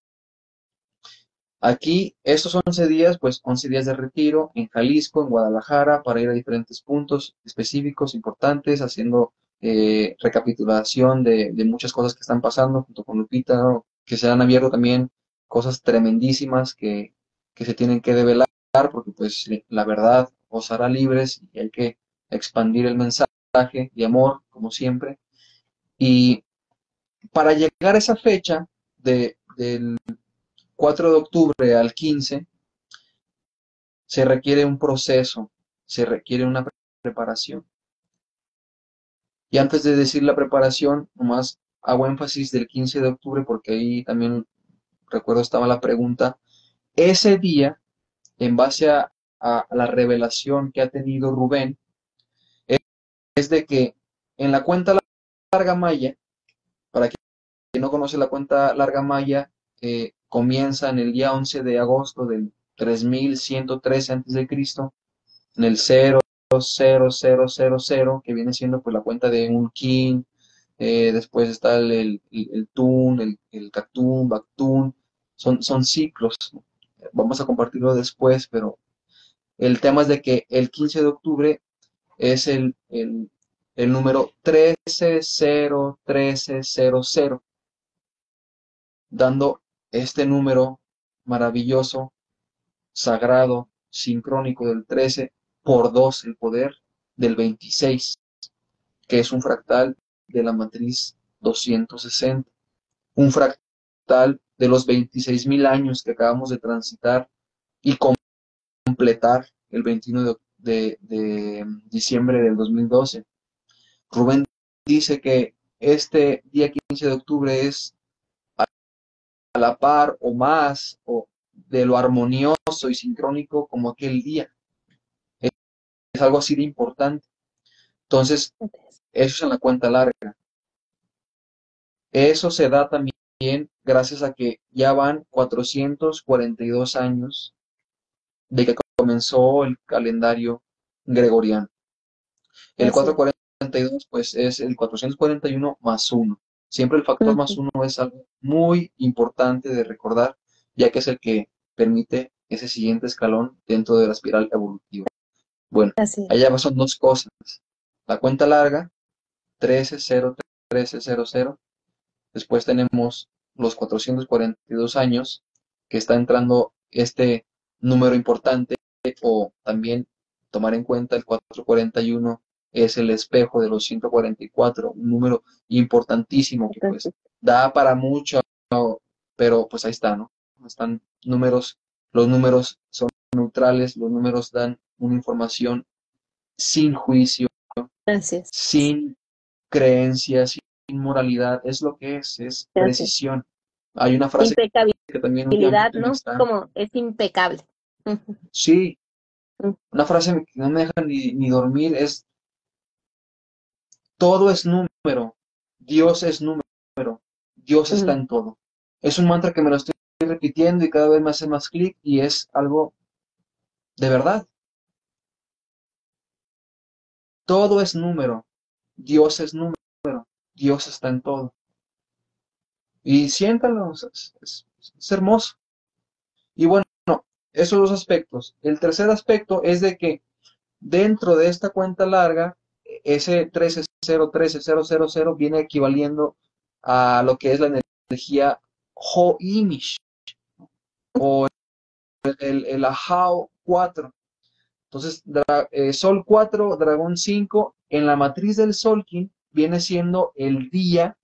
aquí, estos 11 días, pues 11 días de retiro en Jalisco, en Guadalajara, para ir a diferentes puntos específicos, importantes, haciendo recapitulación de muchas cosas que están pasando junto con Lupita, ¿no? Que se han abierto también cosas tremendísimas que se tienen que develar, porque pues la verdad os hará libres y hay que expandir el mensaje de amor, como siempre. Y para llegar a esa fecha del 4 de octubre al 15, se requiere un proceso, se requiere una preparación. Y antes de decir la preparación, nomás hago énfasis del 15 de octubre porque ahí también recuerdo estaba la pregunta. Ese día, en base a la revelación que ha tenido Rubén, es de que en la cuenta larga maya, para quien no conoce la cuenta larga maya, comienza en el día 11 de agosto del 3113 a.C., en el 00000, que viene siendo pues la cuenta de un king, después está el tun, el catún, bactún, son ciclos, ¿no? Vamos a compartirlo después, pero el tema es de que el 15 de octubre es el número 130130, dando este número maravilloso, sagrado, sincrónico del 13 por 2, el poder del 26, que es un fractal de la matriz 260, un fractal de los 26.000 años que acabamos de transitar y completar el 21 de diciembre del 2012. Rubén dice que este día 15 de octubre es a la par o más o de lo armonioso y sincrónico como aquel día. Es algo así de importante. Entonces, eso es en la cuenta larga. Eso se da también gracias a que ya van 442 años de que comenzó el calendario gregoriano. El
Así
442, pues, es el 441 más 1. Siempre el factor más
es.
1 es algo muy importante de recordar, ya que es el que permite ese siguiente escalón dentro de la espiral evolutiva. Bueno,
Así es.
allá son dos cosas. La cuenta larga, 13001300. Después tenemos los 442 años, que está entrando este número importante, o también tomar en cuenta el 441 es el espejo de los 144, un número importantísimo que pues da para mucho, pero pues ahí está, ¿no? Están números, los números son neutrales, los números dan una información sin juicio,
Gracias.
sin creencias, sin moralidad, es lo que es precisión. Hay una frase que también últimamente me
¿no?
está...
Como es impecable.
Sí, una frase que no me deja ni dormir es: todo es número, Dios es número, Dios está en todo. Es un mantra que me lo estoy repitiendo y cada vez me hace más clic y es algo de verdad. Todo es número, Dios es número, Dios está en todo. Y siéntalo, es hermoso. Y bueno, esos dos aspectos. El tercer aspecto es de que dentro de esta cuenta larga, ese 13013000 viene equivaliendo a lo que es la energía Ho-Imish o el Ahau 4. Entonces, Sol 4, Dragón 5, en la matriz del Solkin viene siendo el día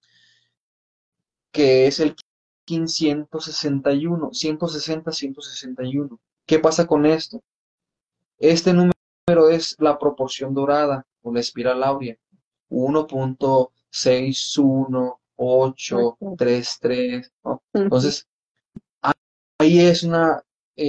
que es el 1561, 160, 161. ¿Qué pasa con esto? Este número es la proporción dorada o la espiral áurea, 1.618333, ¿no? Entonces, ahí es una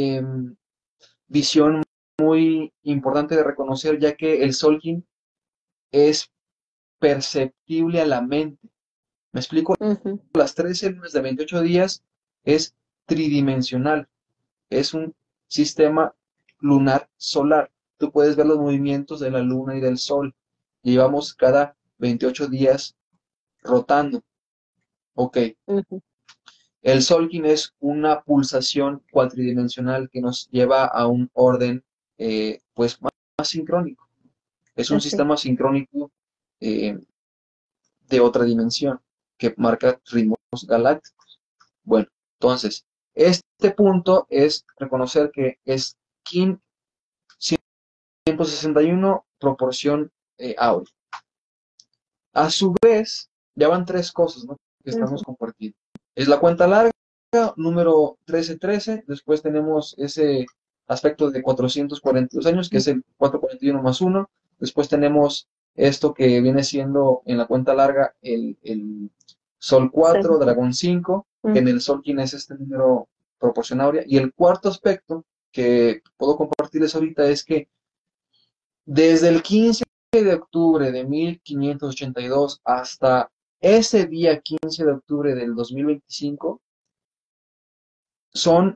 visión muy importante de reconocer, ya que el Solkin es perceptible a la mente. ¿Me explico? Las 13 lunas de 28 días es tridimensional, es un sistema lunar solar. Tú puedes ver los movimientos de la luna y del sol. Llevamos cada 28 días rotando. Ok. El Solkin es una pulsación cuatridimensional que nos lleva a un orden pues más sincrónico. Es un sistema sincrónico de otra dimensión que marca ritmos galácticos. Bueno, entonces, este punto es reconocer que es Kin 161 proporción áurea. A su vez, ya van tres cosas, ¿no?, que estamos compartiendo. Es la cuenta larga, número 1313, después tenemos ese aspecto de 442 años, que es el 441 más 1, después tenemos esto que viene siendo en la cuenta larga el Sol 4, Dragón 5, que en el Solkin es este número proporción áurea, y el cuarto aspecto que puedo compartirles ahorita es que desde el 15 de octubre de 1582 hasta ese día 15 de octubre del 2025 son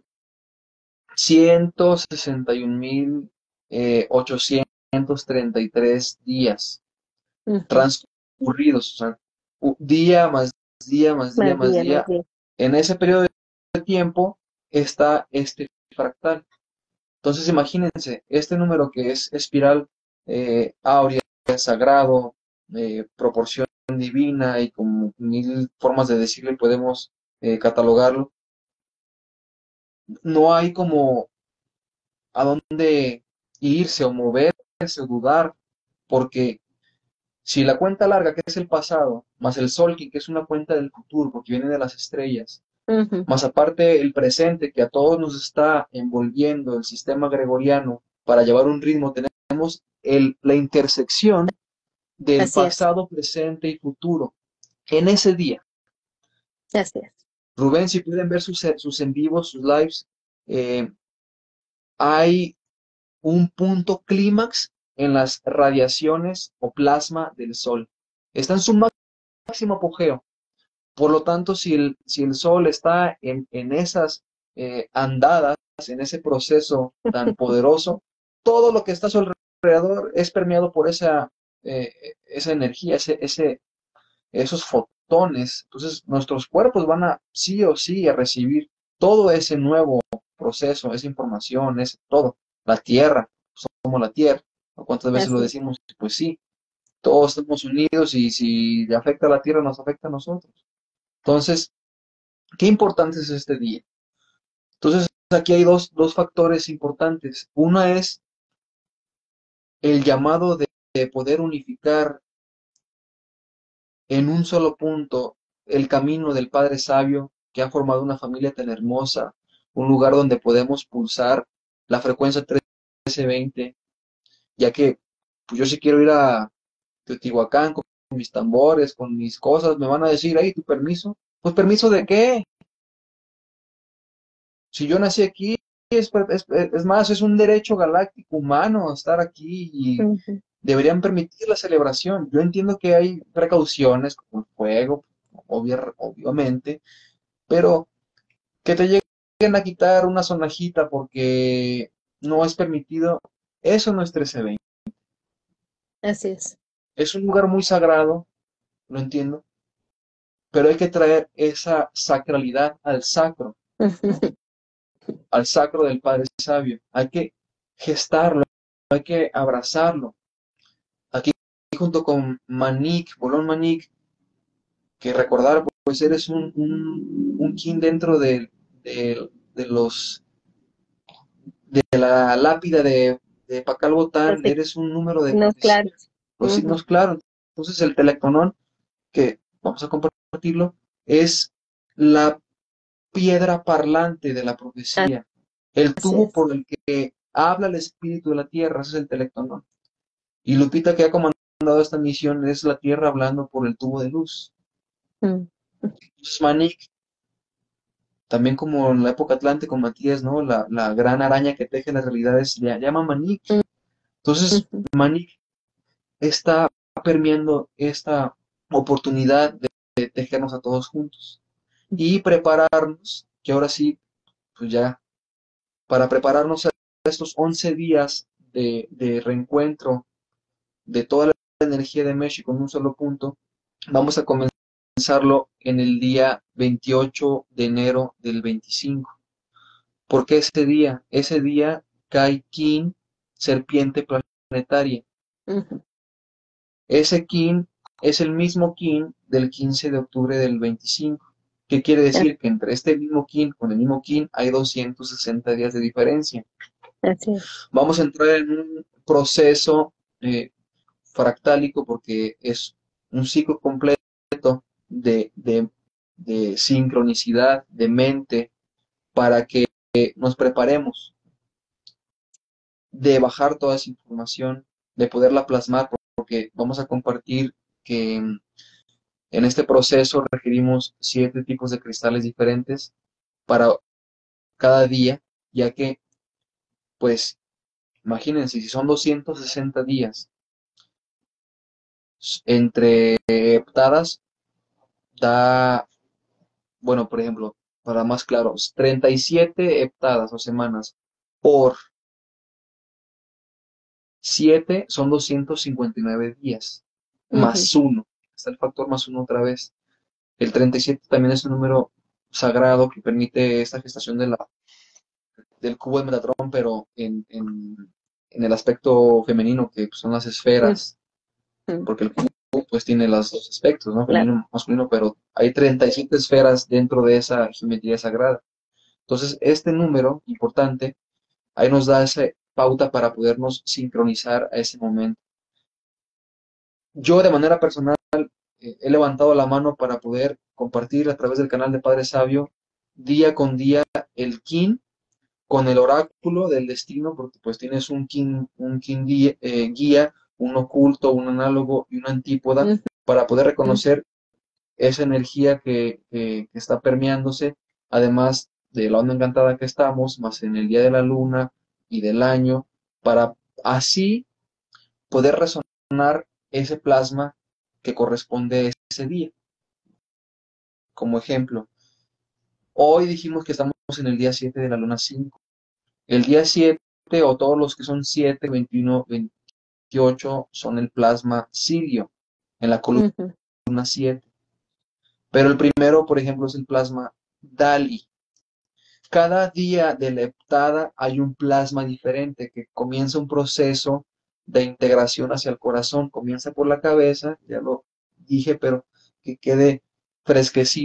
161.833 días transcurridos, o sea, día más día más día más día. En ese periodo de tiempo está este fractal. Entonces imagínense, este número que es espiral áurea, sagrado, proporción divina y como mil formas de decirle podemos catalogarlo, no hay como a dónde irse o moverse o dudar, porque si la cuenta larga, que es el pasado, más el Solkin, que es una cuenta del futuro, porque viene de las estrellas, más aparte el presente, que a todos nos está envolviendo el sistema gregoriano para llevar un ritmo, tenemos la intersección del pasado, presente y futuro en ese día. Rubén, si pueden ver sus en vivos, sus lives, hay un punto clímax en las radiaciones o plasma del Sol. Está en su máximo apogeo. Por lo tanto, si el Sol está en esas andadas, en ese proceso tan poderoso, todo lo que está a su alrededor es permeado por esa energía, esos fotones. Entonces, nuestros cuerpos van a sí o sí a recibir todo ese nuevo proceso, esa información, todo. La Tierra, somos la Tierra. ¿Cuántas veces lo decimos? Pues sí, todos estamos unidos y si le afecta a la Tierra, nos afecta a nosotros. Entonces, qué importante es este día. Entonces, aquí hay dos factores importantes. Una es el llamado de de poder unificar en un solo punto el camino del Padre Sabio que ha formado una familia tan hermosa, un lugar donde podemos pulsar la frecuencia 1320, ya que pues yo si quiero ir a Teotihuacán con mis tambores, con mis cosas, me van a decir, ahí, ¿tu permiso? Pues permiso de qué? Si yo nací aquí, es más, es un derecho galáctico humano estar aquí y
Ujú.
deberían permitir la celebración. Yo entiendo que hay precauciones como el fuego, obviamente, pero que te lleguen a quitar una sonajita porque no es permitido, eso no es 1320.
Así es.
Es un lugar muy sagrado, lo entiendo, pero hay que traer esa sacralidad al sacro, ¿no? Al sacro del Padre Sabio. Hay que gestarlo, hay que abrazarlo. Aquí junto con Manik, Bolón Manik, que recordar, pues eres un kin dentro de los de la lápida de Pacal
Los
Botán, eres un número de
signos
profecía,
claros.
los signos claros. Entonces el telectonón, que vamos a compartirlo, es la piedra parlante de la profecía, el
Así
tubo
es.
por el que habla el espíritu de la tierra, ese es el telectonón. Y Lupita, que ha comandado esta misión, es la tierra hablando por el tubo de luz.
Mm.
Entonces Manik, también como en la época Atlante con Matías, ¿no? La gran araña que teje las realidades, le llama Manik. Entonces
Ujú.
Manik está permeando esta oportunidad de tejernos a todos juntos y prepararnos, que ahora sí, pues ya, para prepararnos a estos 11 días de reencuentro de toda la energía de México en un solo punto, vamos a comenzarlo en el día 28 de enero del 25. ¿Por qué ese día? Ese día cae Kin, serpiente planetaria.
Ujú.
Ese kin es el mismo kin del 15 de octubre del 25. ¿Qué quiere decir? Que entre este mismo kin con el mismo kin hay 260 días de diferencia.
Así es.
Vamos a entrar en un proceso fractálico porque es un ciclo completo de, de, de sincronicidad, de mente, para que nos preparemos de bajar toda esa información, de poderla plasmar, porque vamos a compartir que en este proceso requerimos 7 tipos de cristales diferentes para cada día, ya que, pues, imagínense, si son 260 días entre heptadas, da, bueno, por ejemplo, para más claros, 37 heptadas o semanas por 7 son 259 días,
Ujú.
más uno. Está el factor más uno otra vez. El 37 también es un número sagrado que permite esta gestación del cubo de Metatron, pero en el aspecto femenino, que pues, son las esferas,
Ujú.
porque el cubo pues tiene los dos aspectos, ¿no?
Claro.
Femenino y masculino, pero hay 37 esferas dentro de esa geometría sagrada. Entonces, este número importante, ahí nos da esa pauta para podernos sincronizar a ese momento. Yo de manera personal he levantado la mano para poder compartir a través del canal de Padre Sabio día con día el kin con el oráculo del destino, porque pues tienes un kin guía, un oculto, un análogo y una antípoda
Ujú.
para poder reconocer esa energía que está permeándose, además de la onda encantada que estamos, más en el día de la luna y del año, para así poder resonar ese plasma que corresponde a ese día. Como ejemplo, hoy dijimos que estamos en el día 7 de la luna 5. El día 7 o todos los que son 7, 21, 28 son el plasma sirio en la columna
Ujú.
7. Pero el primero, por ejemplo, es el plasma Dali. Cada día de la heptada hay un plasma diferente que comienza un proceso de integración hacia el corazón. Comienza por la cabeza, ya lo dije, pero que quede fresquecito.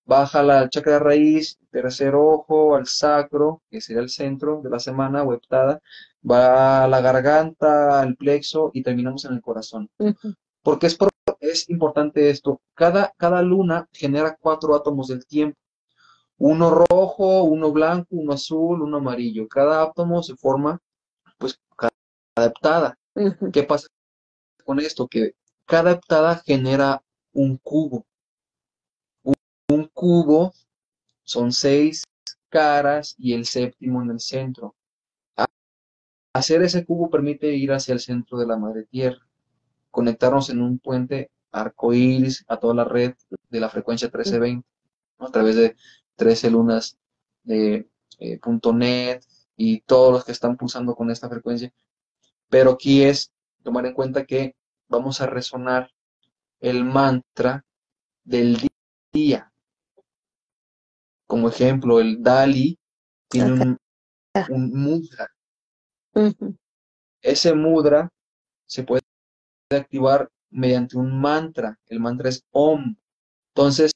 baja la chakra raíz, tercer ojo, al sacro, que sería el centro de la semana o heptada, va a la garganta, al plexo y terminamos en el corazón.
Ujú.
Porque es importante esto. Cada luna genera 4 átomos del tiempo. Uno rojo, uno blanco, uno azul, uno amarillo. Cada átomo se forma, pues, cada heptada.
Ujú.
¿Qué pasa con esto? Que cada heptada genera un cubo. Un cubo son 6 caras y el séptimo en el centro. Hacer ese cubo permite ir hacia el centro de la madre tierra, conectarnos en un puente arcoíris a toda la red de la frecuencia 1320, ¿no? A través de 13 lunas de .net y todos los que están pulsando con esta frecuencia. Pero aquí es tomar en cuenta que vamos a resonar el mantra del día. Como ejemplo, el Dali tiene
Acá.
un mudra.
Ujú.
Ese mudra se puede activar mediante un mantra. El mantra es Om. Entonces,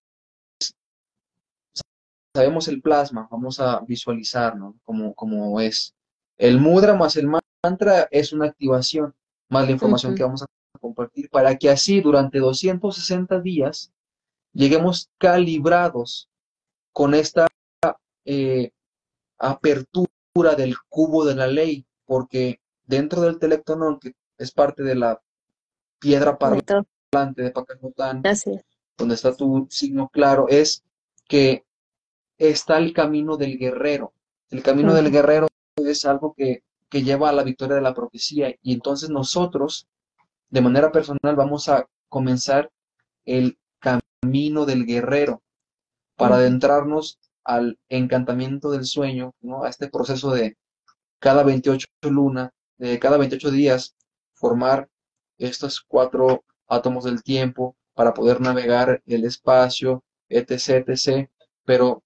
sabemos el plasma, vamos a visualizar, ¿no? Como es. El mudra más el mantra es una activación, más la información que
Ujú.
vamos a compartir, para que así durante 260 días lleguemos calibrados con esta eh, apertura del cubo de la ley, porque dentro del telectonón, que es parte de la piedra
De todo.
parlante de Pacamután,
Así es.
donde está tu signo claro, es que está el camino del guerrero. El camino del
Ujú.
guerrero es algo que lleva a la victoria de la profecía, y entonces nosotros, de manera personal, vamos a comenzar el camino del guerrero para
Ujú.
adentrarnos al encantamiento del sueño, ¿no? A este proceso de cada 28 lunas, de cada 28 días, formar estos 4 átomos del tiempo para poder navegar el espacio, etc., etc. Pero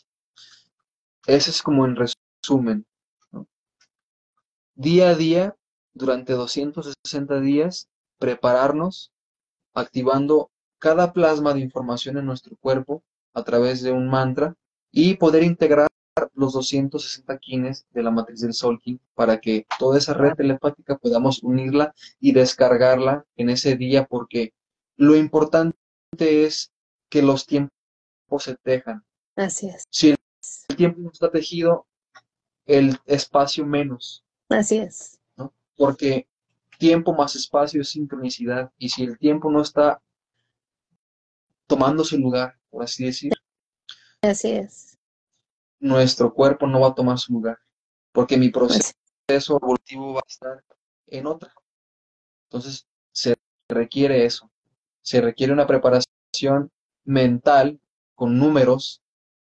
ese es como en resumen, ¿no? Día a día, durante 260 días, prepararnos, activando cada plasma de información en nuestro cuerpo a través de un mantra y poder integrar los 260 kines de la matriz del Solking para que toda esa red telepática podamos unirla y descargarla en ese día, porque lo importante es que los tiempos se tejan.
Así es.
Si el tiempo no está tejido, el espacio menos,
Así es.
¿no? Porque tiempo más espacio es sincronicidad, y si el tiempo no está tomando su lugar, por así decir,
Así es.
nuestro cuerpo no va a tomar su lugar, porque mi proceso
Así.
evolutivo va a estar en otra. Entonces, se requiere eso, se requiere una preparación mental con números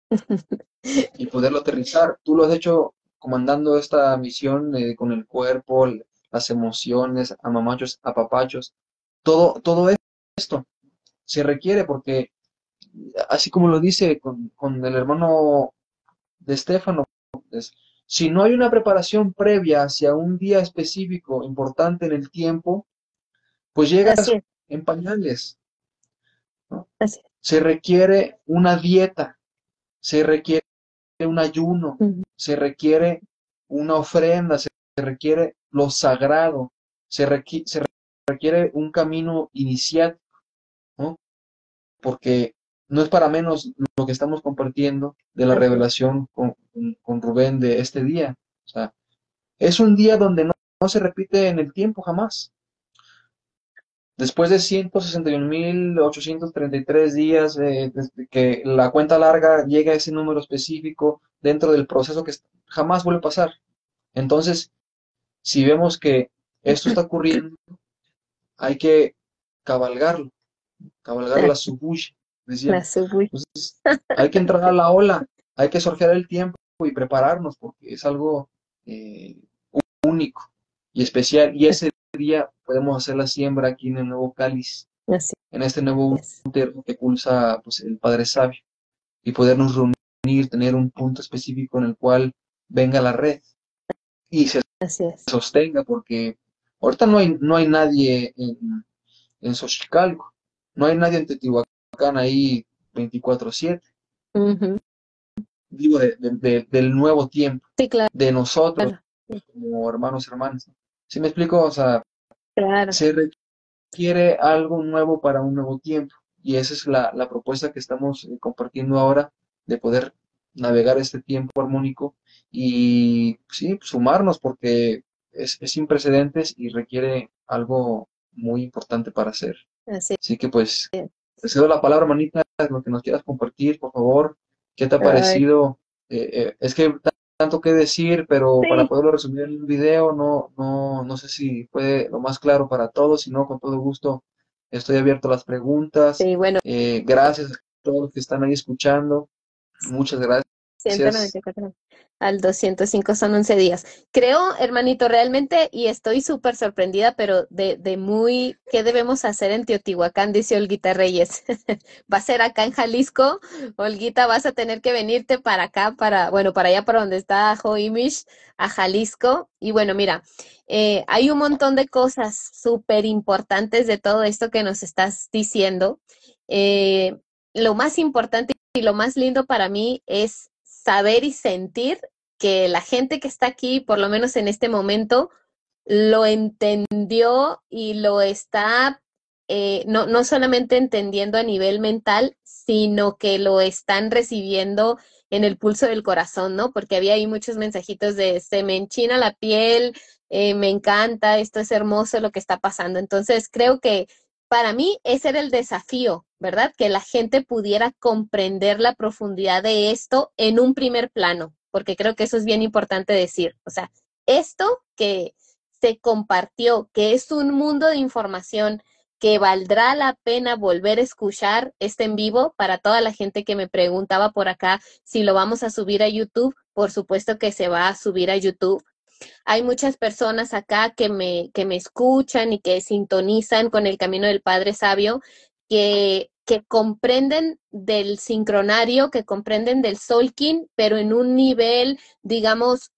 y poderlo aterrizar. Tú lo has hecho comandando esta misión con el cuerpo, las emociones, amamachos, apapachos, todo esto se requiere, porque así como lo dice con el hermano de Estefano, es, si no hay una preparación previa hacia un día específico importante en el tiempo, pues
Así
llegas
es.
en pañales, ¿no?
Así es.
Se requiere una dieta, se requiere un ayuno,
Ujú.
se requiere una ofrenda, se requiere lo sagrado, se requiere un camino iniciático, ¿no? Porque no es para menos lo que estamos compartiendo de la
Así es.
revelación con Rubén de este día. O sea, es un día donde no se repite en el tiempo jamás. Después de 161.833 días, desde que la cuenta larga llega a ese número específico dentro del proceso que jamás vuelve a pasar. Entonces, si vemos que esto está ocurriendo, hay que cabalgarlo, cabalgar la subushi,
La
decían.
subí.
Entonces, hay que entrar a la ola, hay que surfear el tiempo y prepararnos, porque es algo eh, único y especial. Y ese día podemos hacer la siembra aquí en el nuevo cáliz,
Así
en este nuevo
es.
útero que pulsa, pues, el Padre Sabio, y podernos reunir, tener un punto específico en el cual venga la red y se
Así es.
sostenga, porque ahorita no hay nadie en Xochicalco, no hay nadie en Teotihuacán ahí 24/7.
Ujú.
digo, del nuevo tiempo,
Sí, claro,
de nosotros como hermanos y hermanas. ¿Sí me explico? O sea,
claro.
se requiere algo nuevo para un nuevo tiempo. Y esa es la propuesta que estamos compartiendo ahora, de poder navegar este tiempo armónico y sí, sumarnos, porque es sin precedentes y requiere algo muy importante para hacer.
Así
Así que pues,
es.
te cedo la palabra, manita, lo que nos quieras compartir, por favor. ¿Qué te ha
Ay,
parecido? Es que tanto que decir, pero para
sí,
poderlo resumir en un video, no sé si fue lo más claro para todos, si no, con todo gusto estoy abierto a las preguntas.
sí, bueno,
Gracias a todos los que están ahí escuchando. Muchas gracias.
194 al 205 son 11 días. Creo, hermanito, realmente, y estoy súper sorprendida, pero de muy, ¿qué debemos hacer en Teotihuacán? Dice Olguita Reyes. Va a ser acá en Jalisco. Olguita, vas a tener que venirte para acá, bueno, para allá, para donde está Joimish, a Jalisco. Y bueno, mira, hay un montón de cosas súper importantes de todo esto que nos estás diciendo. Eh, lo más importante y lo más lindo para mí es saber y sentir que la gente que está aquí, por lo menos en este momento, lo entendió y lo está no solamente entendiendo a nivel mental, sino que lo están recibiendo en el pulso del corazón, ¿no? Porque había ahí muchos mensajitos de se me enchina la piel, me encanta, esto es hermoso lo que está pasando. Entonces, creo que para mí ese era el desafío, ¿verdad? Que la gente pudiera comprender la profundidad de esto en un primer plano, porque creo que eso es bien importante decir. O sea, esto que se compartió, que es un mundo de información que valdrá la pena volver a escuchar este en vivo para toda la gente que me preguntaba por acá si lo vamos a subir a YouTube. Por supuesto que se va a subir a YouTube. Hay muchas personas acá que me escuchan y que sintonizan con el camino del Padre Sabio, que comprenden del sincronario, que comprenden del Solkin, pero en un nivel, digamos,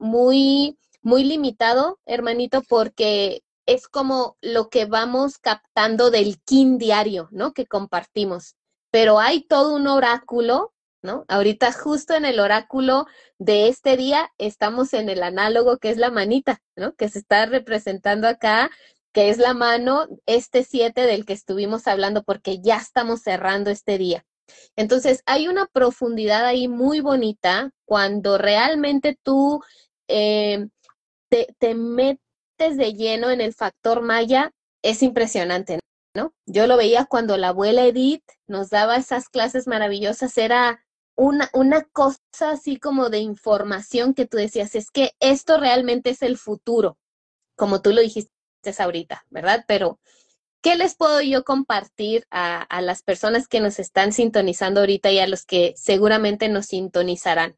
muy limitado, hermanito, porque es como lo que vamos captando del kin diario, ¿no? Que compartimos. Pero hay todo un oráculo, ¿no? Ahorita justo en el oráculo de este día estamos en el análogo que es la manita, ¿no? Que se está representando acá, que es la mano, este 7 del que estuvimos hablando, porque ya estamos cerrando este día. Entonces, hay una profundidad ahí muy bonita cuando realmente tú eh, te metes de lleno en el factor Maya, es impresionante, ¿no? Yo lo veía cuando la abuela Edith nos daba esas clases maravillosas, era una cosa así como de información que tú decías, es que esto realmente es el futuro, como tú lo dijiste ahorita, ¿verdad? Pero, ¿qué les puedo yo compartir a las personas que nos están sintonizando ahorita y a los que seguramente nos sintonizarán?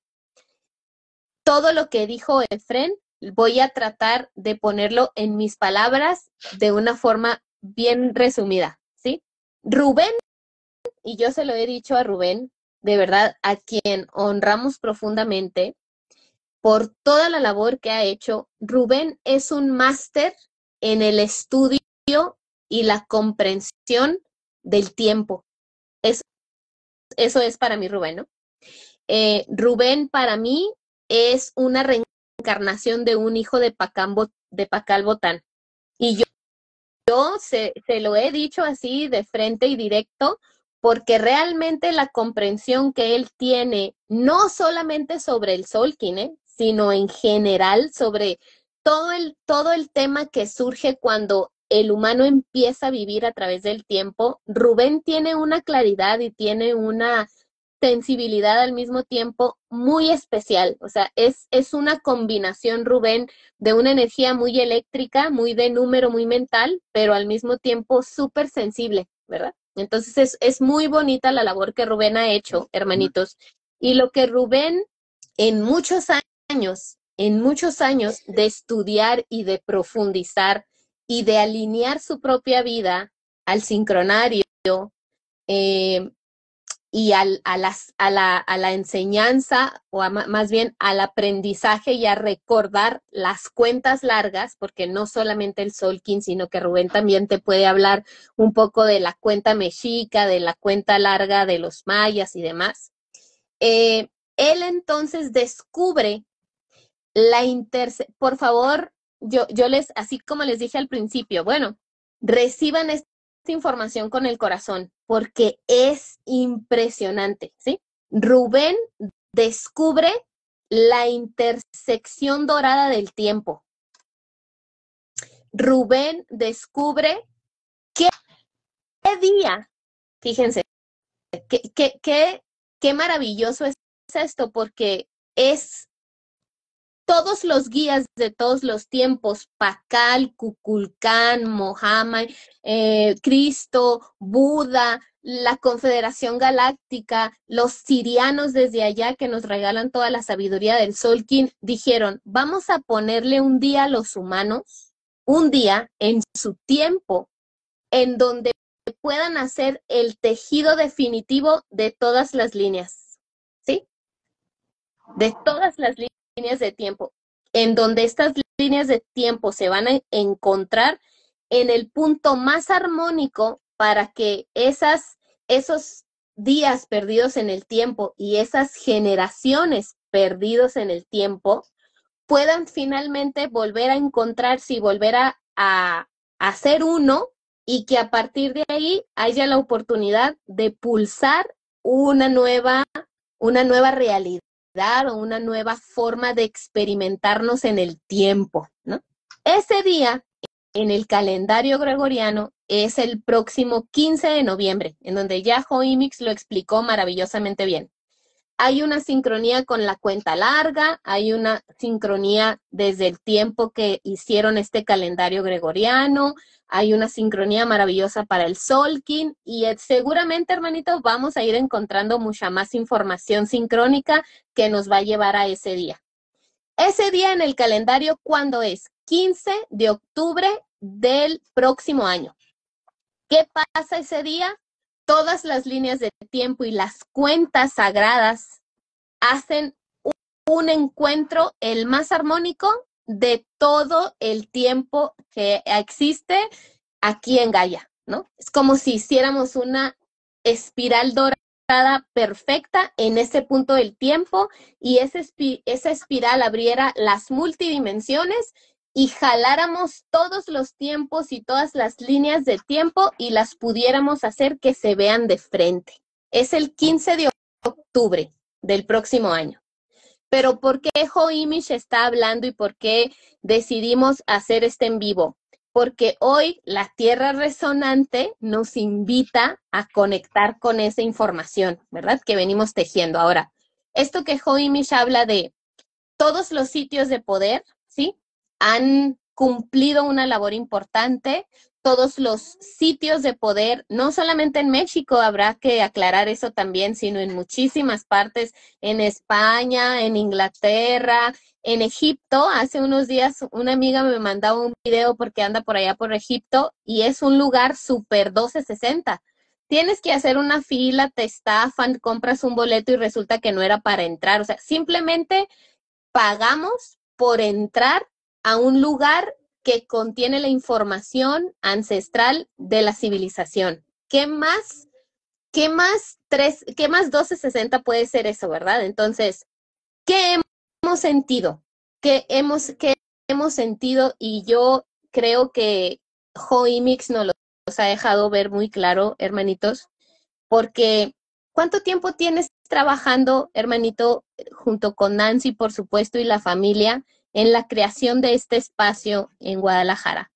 Todo lo que dijo Efren, voy a tratar de ponerlo en mis palabras de una forma bien resumida, ¿sí? Rubén, y yo se lo he dicho a Rubén, de verdad, a quien honramos profundamente por toda la labor que ha hecho. Rubén es un máster en el estudio y la comprensión del tiempo. Eso es para mí, Rubén, ¿no? Rubén para mí es una reencarnación de un hijo de Pacal Botán. Y yo se lo he dicho así de frente y directo, porque realmente la comprensión que él tiene, no solamente sobre el Solkin, sino en general sobre todo el tema que surge cuando el humano empieza a vivir a través del tiempo, Rubén tiene una claridad y tiene una sensibilidad al mismo tiempo muy especial. O sea, es una combinación, Rubén, de una energía muy eléctrica, muy de número, muy mental, pero al mismo tiempo súper sensible, ¿verdad? Entonces es muy bonita la labor que Rubén ha hecho, hermanitos. Y lo que Rubén en en muchos años de estudiar y de profundizar y de alinear su propia vida al sincronario, eh, y a la enseñanza o más bien al aprendizaje y a recordar las cuentas largas, porque no solamente el Solkin, sino que Rubén también te puede hablar un poco de la cuenta mexica, de la cuenta larga de los mayas y demás. Él entonces descubre por favor, yo les, así como les dije al principio, bueno, reciban esta información con el corazón, porque es impresionante, ¿sí? Rubén descubre la intersección dorada del tiempo. Rubén descubre qué día, fíjense, qué maravilloso es esto, porque es todos los guías de todos los tiempos, Pakal, Kukulcán, Mohammed, Cristo, Buda, la Confederación Galáctica, los sirianos desde allá que nos regalan toda la sabiduría del Solkin, dijeron, vamos a ponerle un día a los humanos, un día en su tiempo, en donde puedan hacer el tejido definitivo de todas las líneas, ¿sí? De todas las líneas de tiempo, en donde estas líneas de tiempo se van a encontrar en el punto más armónico para que esos días perdidos en el tiempo y esas generaciones perdidos en el tiempo puedan finalmente volver a encontrarse y volver a ser uno, y que a partir de ahí haya la oportunidad de pulsar una nueva realidad o una nueva forma de experimentarnos en el tiempo, ¿no? Ese día en el calendario gregoriano es el próximo 15 de noviembre, en donde ya Joimix lo explicó maravillosamente bien. Hay una sincronía con la cuenta larga, hay una sincronía desde el tiempo que hicieron este calendario gregoriano, hay una sincronía maravillosa para el Solkin y seguramente, hermanito, vamos a ir encontrando mucha más información sincrónica que nos va a llevar a ese día. Ese día en el calendario, ¿cuándo es? 15 de octubre del próximo año. ¿Qué pasa ese día? Todas las líneas de tiempo y las cuentas sagradas hacen un encuentro el más armónico de todo el tiempo que existe aquí en Gaia, ¿no? Es como si hiciéramos una espiral dorada perfecta en ese punto del tiempo y esa espiral abriera las multidimensiones y jaláramos todos los tiempos y todas las líneas de tiempo y las pudiéramos hacer que se vean de frente. Es el 15 de octubre del próximo año. Pero ¿por qué Joimish está hablando y por qué decidimos hacer este en vivo? Porque hoy la Tierra Resonante nos invita a conectar con esa información, ¿verdad? Que venimos tejiendo. Ahora, esto que Joimish habla de todos los sitios de poder, ¿sí? Han cumplido una labor importante. Todos los sitios de poder, no solamente en México, habrá que aclarar eso también, sino en muchísimas partes, en España, en Inglaterra, en Egipto. Hace unos días una amiga me mandaba un video porque anda por allá por Egipto y es un lugar súper 1260. Tienes que hacer una fila, te estafan, compras un boleto y resulta que no era para entrar. O sea, simplemente pagamos por entrar a un lugar que contiene la información ancestral de la civilización. ¿Qué más 1260 puede ser eso, verdad? Entonces, ¿qué hemos sentido? ¿Qué hemos sentido? Y yo creo que Joimix nos los ha dejado ver muy claro, hermanitos, porque ¿cuánto tiempo tienes trabajando, hermanito, junto con Nancy, por supuesto, y la familia, en la creación de este espacio en Guadalajara?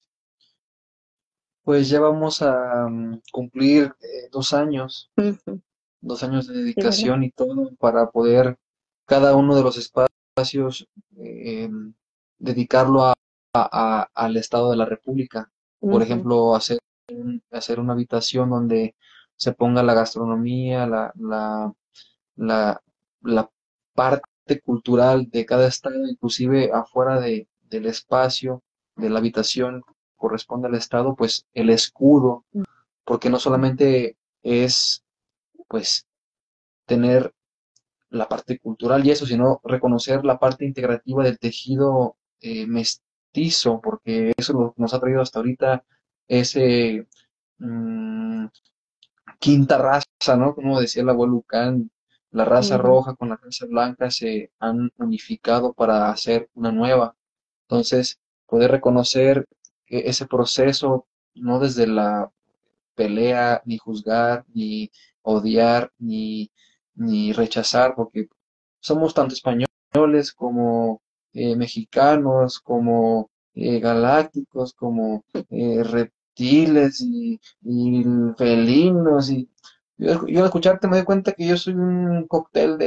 Pues ya vamos a cumplir 2 años,
Ujú.
2 años de
Sí, ¿verdad?
dedicación y todo para poder cada uno de los espacios dedicarlo al Estado de la República. Por
Ujú.
ejemplo, hacer una habitación donde se ponga la gastronomía, la, la parte cultural de cada estado, inclusive afuera del espacio, de la habitación corresponde al estado, pues el escudo, porque no solamente es pues tener la parte cultural y eso, sino reconocer la parte integrativa del tejido mestizo, porque eso nos ha traído hasta ahorita ese quinta raza, ¿no? Como decía el abuelo Lucán, La raza
Ujú.
roja con la raza blanca se han unificado para hacer una nueva. Entonces, poder reconocer ese proceso, no desde la pelea, ni juzgar, ni odiar, ni rechazar, porque somos tanto españoles como mexicanos, como galácticos, como reptiles y felinos. Y yo al escucharte me doy cuenta que yo soy un cóctel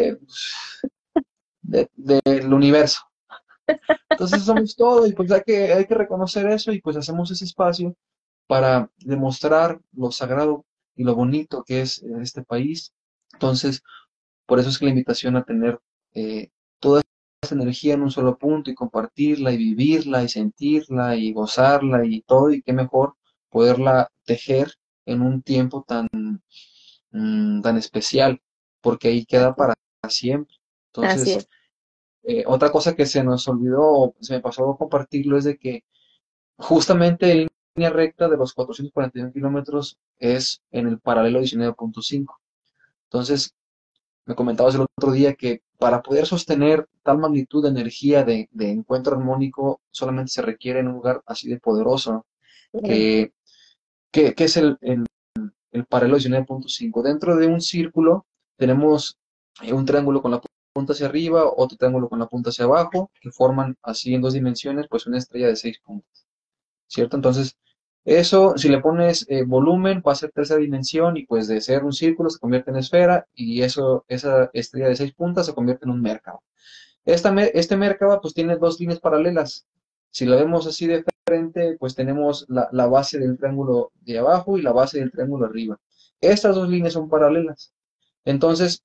del universo. Entonces somos todo y pues hay que reconocer eso y pues hacemos ese espacio para demostrar lo sagrado y lo bonito que es este país. Entonces, por eso es que la invitación a tener toda esa energía en un solo punto y compartirla y vivirla y sentirla y gozarla y todo, y qué mejor poderla tejer en un tiempo tan especial, porque ahí queda
Así,
para siempre.
así
Entonces,
es.
otra cosa que se nos olvidó, se me pasó a compartirlo, es de que justamente en línea recta de los 441 kilómetros es en el paralelo 19.5. Entonces, me comentabas el otro día que para poder sostener tal magnitud de energía de encuentro armónico, solamente se requiere en un lugar así de poderoso,
Claro.
que, que es el paralelo 19.5. Dentro de un círculo tenemos un triángulo con la punta hacia arriba, otro triángulo con la punta hacia abajo, que forman así en dos dimensiones, pues una estrella de 6 puntas. ¿Cierto? Entonces, eso, si le pones volumen, va a ser tercera dimensión y pues de ser un círculo se convierte en esfera y eso, esa estrella de 6 puntas se convierte en un Mérkaba. Este Mérkaba pues tiene dos líneas paralelas. Si la vemos así de frente, pues tenemos la base del triángulo de abajo y la base del triángulo arriba. Estas dos líneas son paralelas. Entonces,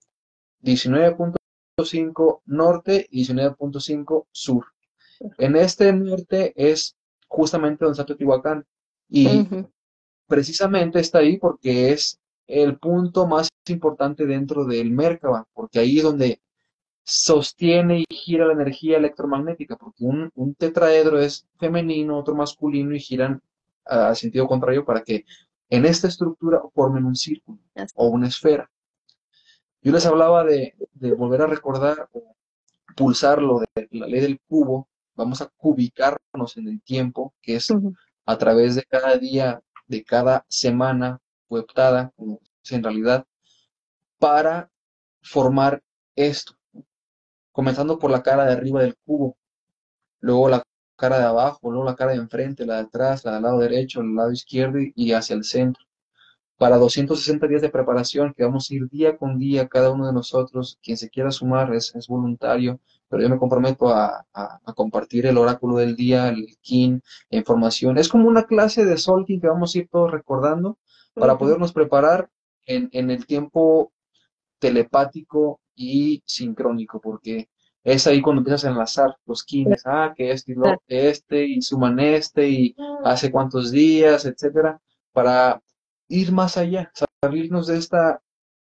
19.5 norte y 19.5 sur. En este norte es justamente donde está Teotihuacán y
Ujú.
precisamente está ahí porque es el punto más importante dentro del Mérkaba, porque ahí es donde sostiene y gira la energía electromagnética, porque un tetraedro es femenino, otro masculino y giran al sentido contrario para que en esta estructura formen un círculo
Así.
o una esfera. Yo les hablaba de volver a recordar o pulsarlo de la ley del cubo, vamos a cubicarnos en el tiempo, que es
Ujú.
a través de cada día, de cada semana cooptada, como es en realidad, para formar esto, comenzando por la cara de arriba del cubo, luego la cara de abajo, luego la cara de enfrente, la de atrás, la del lado derecho, el lado izquierdo y hacia el centro. Para 260 días de preparación, que vamos a ir día con día, cada uno de nosotros, quien se quiera sumar es voluntario, pero yo me comprometo a compartir el oráculo del día, el kin, la información. Es como una clase de Solkin que vamos a ir todos recordando para
Ujú.
podernos preparar en el tiempo telepático y sincrónico, porque es ahí cuando empiezas a enlazar los kines, que este y
Claro.
este, y suman este, y hace cuántos días, etcétera, para ir más allá, salirnos de esta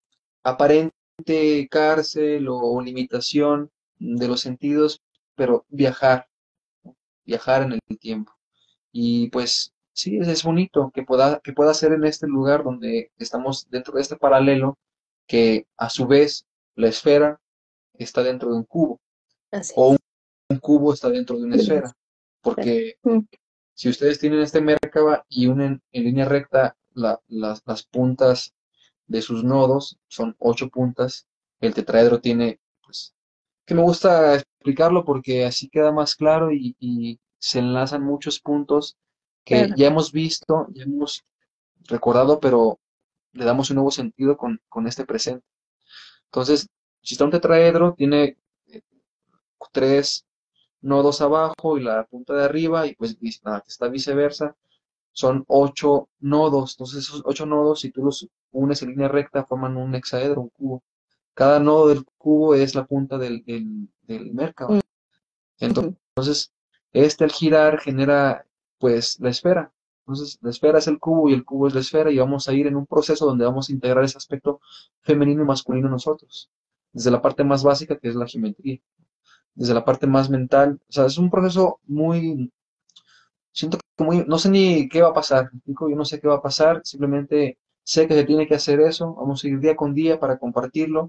aparente cárcel o limitación de los sentidos, pero viajar en el tiempo. Y pues sí, es bonito que pueda ser en este lugar donde estamos dentro de este paralelo, que a su vez la esfera está dentro de un cubo,
Así
o un,
es.
un cubo está dentro de una esfera,
Claro.
porque
Mm.
si ustedes tienen este Merkaba y unen en línea recta las puntas de sus nodos, son 8 puntas, el tetraedro tiene, pues, que me gusta explicarlo porque así queda más claro y se enlazan muchos puntos que
Claro.
ya hemos visto, ya hemos recordado, pero le damos un nuevo sentido con este presente. Entonces, si está un tetraedro, tiene eh, tres nodos abajo y la punta de arriba, y pues nada, que está viceversa, son 8 nodos. Entonces, esos 8 nodos, si tú los unes en línea recta, forman un hexaedro, un cubo. Cada nodo del cubo es la punta del Merkaba.
Ujú.
Entonces, este al girar genera pues la esfera. Entonces, la esfera es el cubo y el cubo es la esfera y vamos a ir en un proceso donde vamos a integrar ese aspecto femenino y masculino en nosotros. Desde la parte más básica, que es la geometría, desde la parte más mental. O sea, es un proceso muy, siento que muy, no sé ni qué va a pasar, ¿me explico? Yo no sé qué va a pasar, simplemente sé que se tiene que hacer eso, vamos a ir día con día para compartirlo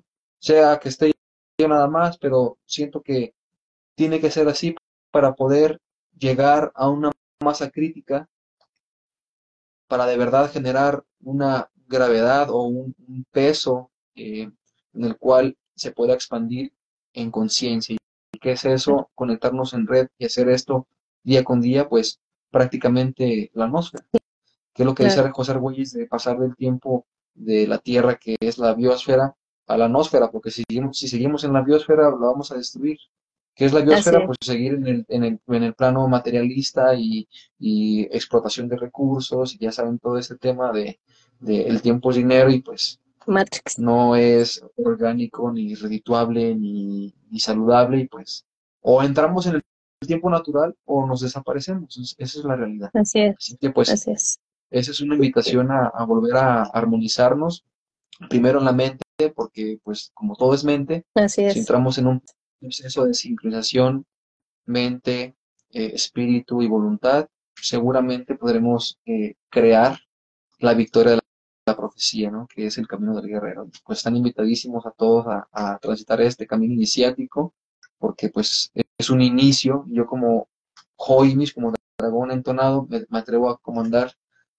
sea que esté yo nada más, pero siento que tiene que ser así para poder llegar a una masa crítica, para de verdad generar una gravedad o un peso en el cual se pueda expandir en conciencia. ¿Y qué es eso? Conectarnos en red y hacer esto día con día, pues prácticamente la atmósfera. Que es lo que
Claro,
dice José Argüelles de pasar del tiempo de la Tierra, que es la biosfera, a la nosfera, porque si seguimos en la biosfera, la vamos a destruir. ¿Qué es la
así
biosfera?
es,
Pues seguir en el plano materialista y explotación de recursos, y ya saben todo este tema de el tiempo es dinero, y pues
Matrix.
no es orgánico, ni redituable, ni saludable, y pues o entramos en el tiempo natural o nos desaparecemos. Esa es la realidad.
Así
Así
es,
que pues
así es,
esa es una invitación a volver a armonizarnos, primero en la mente, porque pues como todo es mente,
así
si
es.
entramos en un proceso de sincronización, mente, espíritu y voluntad, seguramente podremos crear la victoria de la profecía, ¿no? Que es el camino del guerrero. Pues están invitadísimos a todos a transitar este camino iniciático, porque pues es un inicio. Yo como Joimis, como dragón entonado, me atrevo a comandar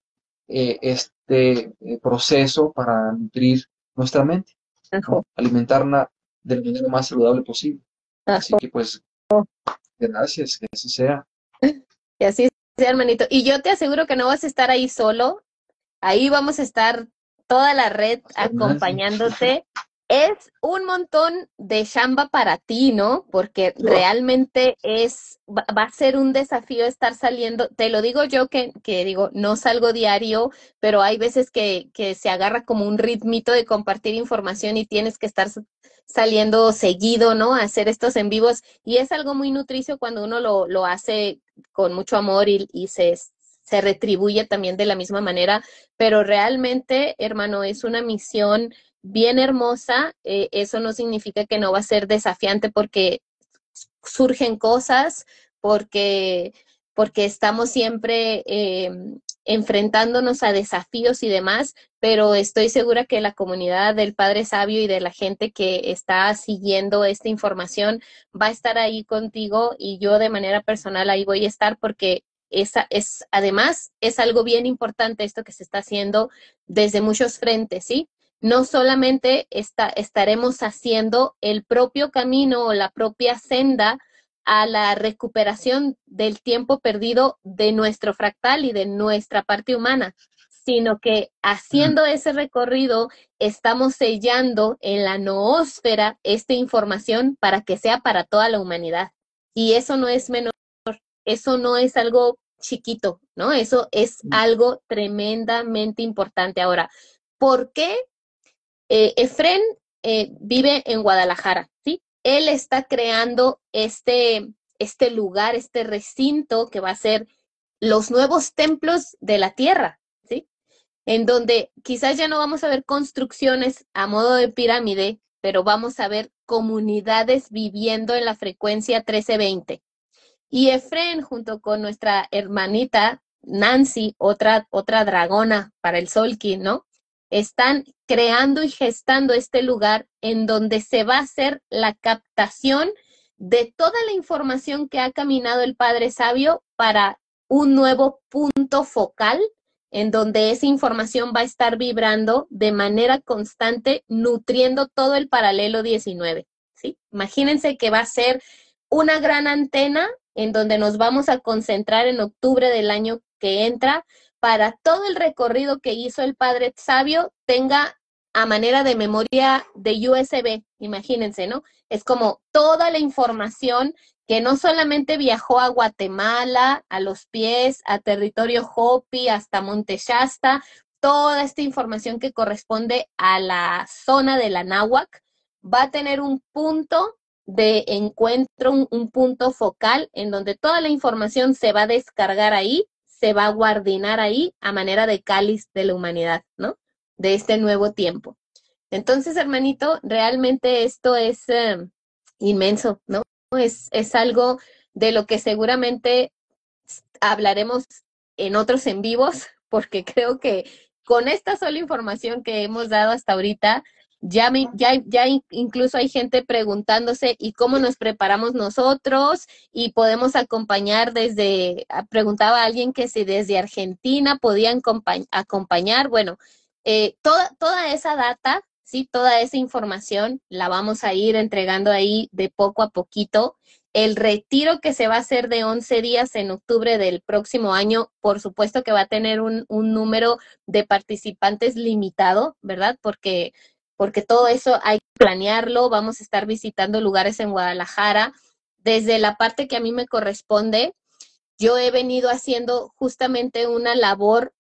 este proceso para nutrir nuestra mente,
Ajo,
¿no? Alimentarla de la manera más saludable posible. Así
ajo.
que pues gracias, que así sea.
Y así sea, hermanito. Y yo te aseguro que no vas a estar ahí solo. Ahí vamos a estar toda la red
Nancy.
acompañándote. Es un montón de chamba para ti, ¿no? Porque realmente va a ser un desafío estar saliendo. Te lo digo yo que digo, no salgo diario, pero hay veces que se agarra como un ritmito de compartir información y tienes que estar saliendo seguido, ¿no? A hacer estos en vivos. Y es algo muy nutricio cuando uno lo hace con mucho amor y se retribuye también de la misma manera, pero realmente, hermano, es una misión bien hermosa. Eso no significa que no va a ser desafiante porque surgen cosas, porque, porque estamos siempre enfrentándonos a desafíos y demás, pero estoy segura que la comunidad del Padre Sabio y de la gente que está siguiendo esta información va a estar ahí contigo, y yo de manera personal ahí voy a estar porque además es algo bien importante esto que se está haciendo desde muchos frentes, ¿sí? No solamente estaremos haciendo el propio camino o la propia senda a la recuperación del tiempo perdido de nuestro fractal y de nuestra parte humana, sino que haciendo ese recorrido estamos sellando en la noósfera esta información para que sea para toda la humanidad. Y eso no es menor, eso no es algo chiquito, ¿no? Eso es algo tremendamente importante. Ahora, ¿por qué Efren vive en Guadalajara? ¿Sí? Él está creando este lugar, este recinto que va a ser los nuevos templos de la tierra, ¿sí? En donde quizás ya no vamos a ver construcciones a modo de pirámide, pero vamos a ver comunidades viviendo en la frecuencia 1320. Y Efren, junto con nuestra hermanita Nancy, otra dragona para el Solki, ¿no? Están creando y gestando este lugar en donde se va a hacer la captación de toda la información que ha caminado el Padre Sabio para un nuevo punto focal en donde esa información va a estar vibrando de manera constante, nutriendo todo el paralelo 19, ¿sí? Imagínense que va a ser una gran antena en donde nos vamos a concentrar en octubre del año que entra para todo el recorrido que hizo el Padre Sabio tenga a manera de memoria de USB, imagínense, ¿no? Es como toda la información que no solamente viajó a Guatemala, a Los Pies, a territorio Hopi, hasta Monte Shasta, toda esta información que corresponde a la zona de la Náhuac, va a tener un punto de encuentro, un punto focal en donde toda la información se va a descargar ahí, se va a guardinar ahí a manera de cáliz de la humanidad, ¿no? De este nuevo tiempo. Entonces, hermanito, realmente esto es inmenso, ¿no? Es algo de lo que seguramente hablaremos en otros en vivos, porque creo que con esta sola información que hemos dado hasta ahorita, Incluso hay gente preguntándose, ¿y cómo nos preparamos nosotros? Y podemos acompañar preguntaba alguien que si desde Argentina podían acompañar. Bueno, toda esa data, ¿sí? Toda esa información la vamos a ir entregando ahí de poco a poquito. El retiro que se va a hacer de 11 días en octubre del próximo año, por supuesto que va a tener un número de participantes limitado, ¿verdad? Porque todo eso hay que planearlo. Vamos a estar visitando lugares en Guadalajara. Desde la parte que a mí me corresponde, yo he venido haciendo justamente una labor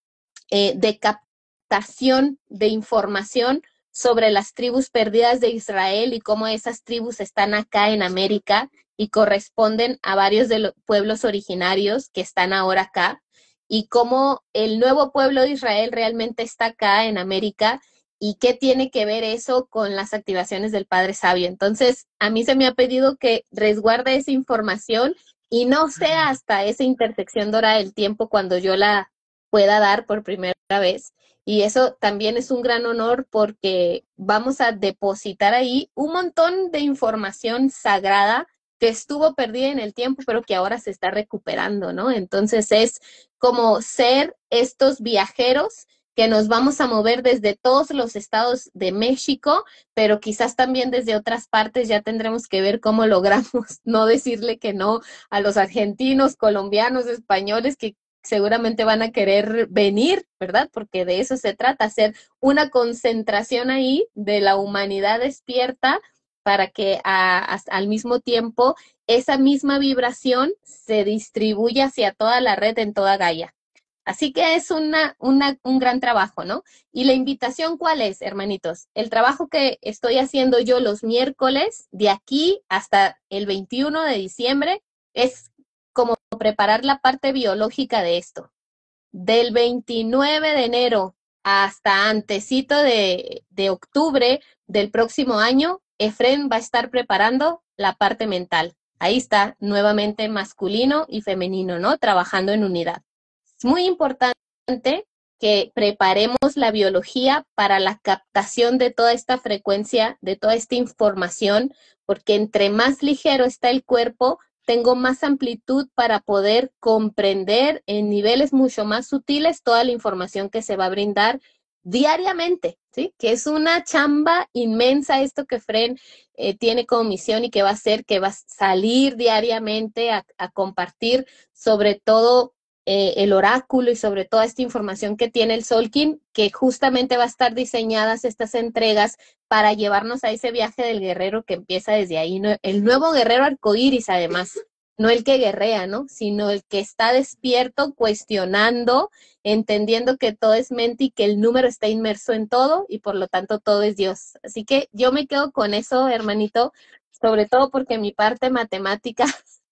de captación de información sobre las tribus perdidas de Israel y cómo esas tribus están acá en América y corresponden a varios de los pueblos originarios que están ahora acá, y cómo el nuevo pueblo de Israel realmente está acá en América y qué tiene que ver eso con las activaciones del Padre Sabio. Entonces, a mí se me ha pedido que resguarde esa información y no sea hasta esa intersección dorada del tiempo cuando yo la pueda dar por primera vez. Y eso también es un gran honor porque vamos a depositar ahí un montón de información sagrada que estuvo perdida en el tiempo, pero que ahora se está recuperando, ¿no? Entonces es como ser estos viajeros que nos vamos a mover desde todos los estados de México, pero quizás también desde otras partes. Ya tendremos que ver cómo logramos no decirle que no a los argentinos, colombianos, españoles, que seguramente van a querer venir, ¿verdad? Porque de eso se trata, hacer una concentración ahí de la humanidad despierta para que al mismo tiempo esa misma vibración se distribuya hacia toda la red en toda Gaia. Así que es un gran trabajo, ¿no? Y la invitación, ¿cuál es, hermanitos? El trabajo que estoy haciendo yo los miércoles de aquí hasta el 21 de diciembre es como preparar la parte biológica de esto. Del 29 de enero hasta antesito de octubre del próximo año, Efren va a estar preparando la parte mental. Ahí está, nuevamente masculino y femenino, ¿no? Trabajando en unidad. Es muy importante que preparemos la biología para la captación de toda esta frecuencia, de toda esta información, porque entre más ligero está el cuerpo, tengo más amplitud para poder comprender en niveles mucho más sutiles toda la información que se va a brindar diariamente, ¿sí? Que es una chamba inmensa esto que Fren tiene como misión y que va a hacer, que va a salir diariamente a compartir sobre todo el oráculo y sobre toda esta información que tiene el Solkin, que justamente va a estar diseñadas estas entregas para llevarnos a ese viaje del guerrero que empieza desde ahí, ¿no? El nuevo guerrero arcoíris, además, no el que guerrea, ¿no? Sino el que está despierto, cuestionando, entendiendo que todo es mente y que el número está inmerso en todo y por lo tanto todo es Dios. Así que yo me quedo con eso, hermanito, sobre todo porque mi parte matemática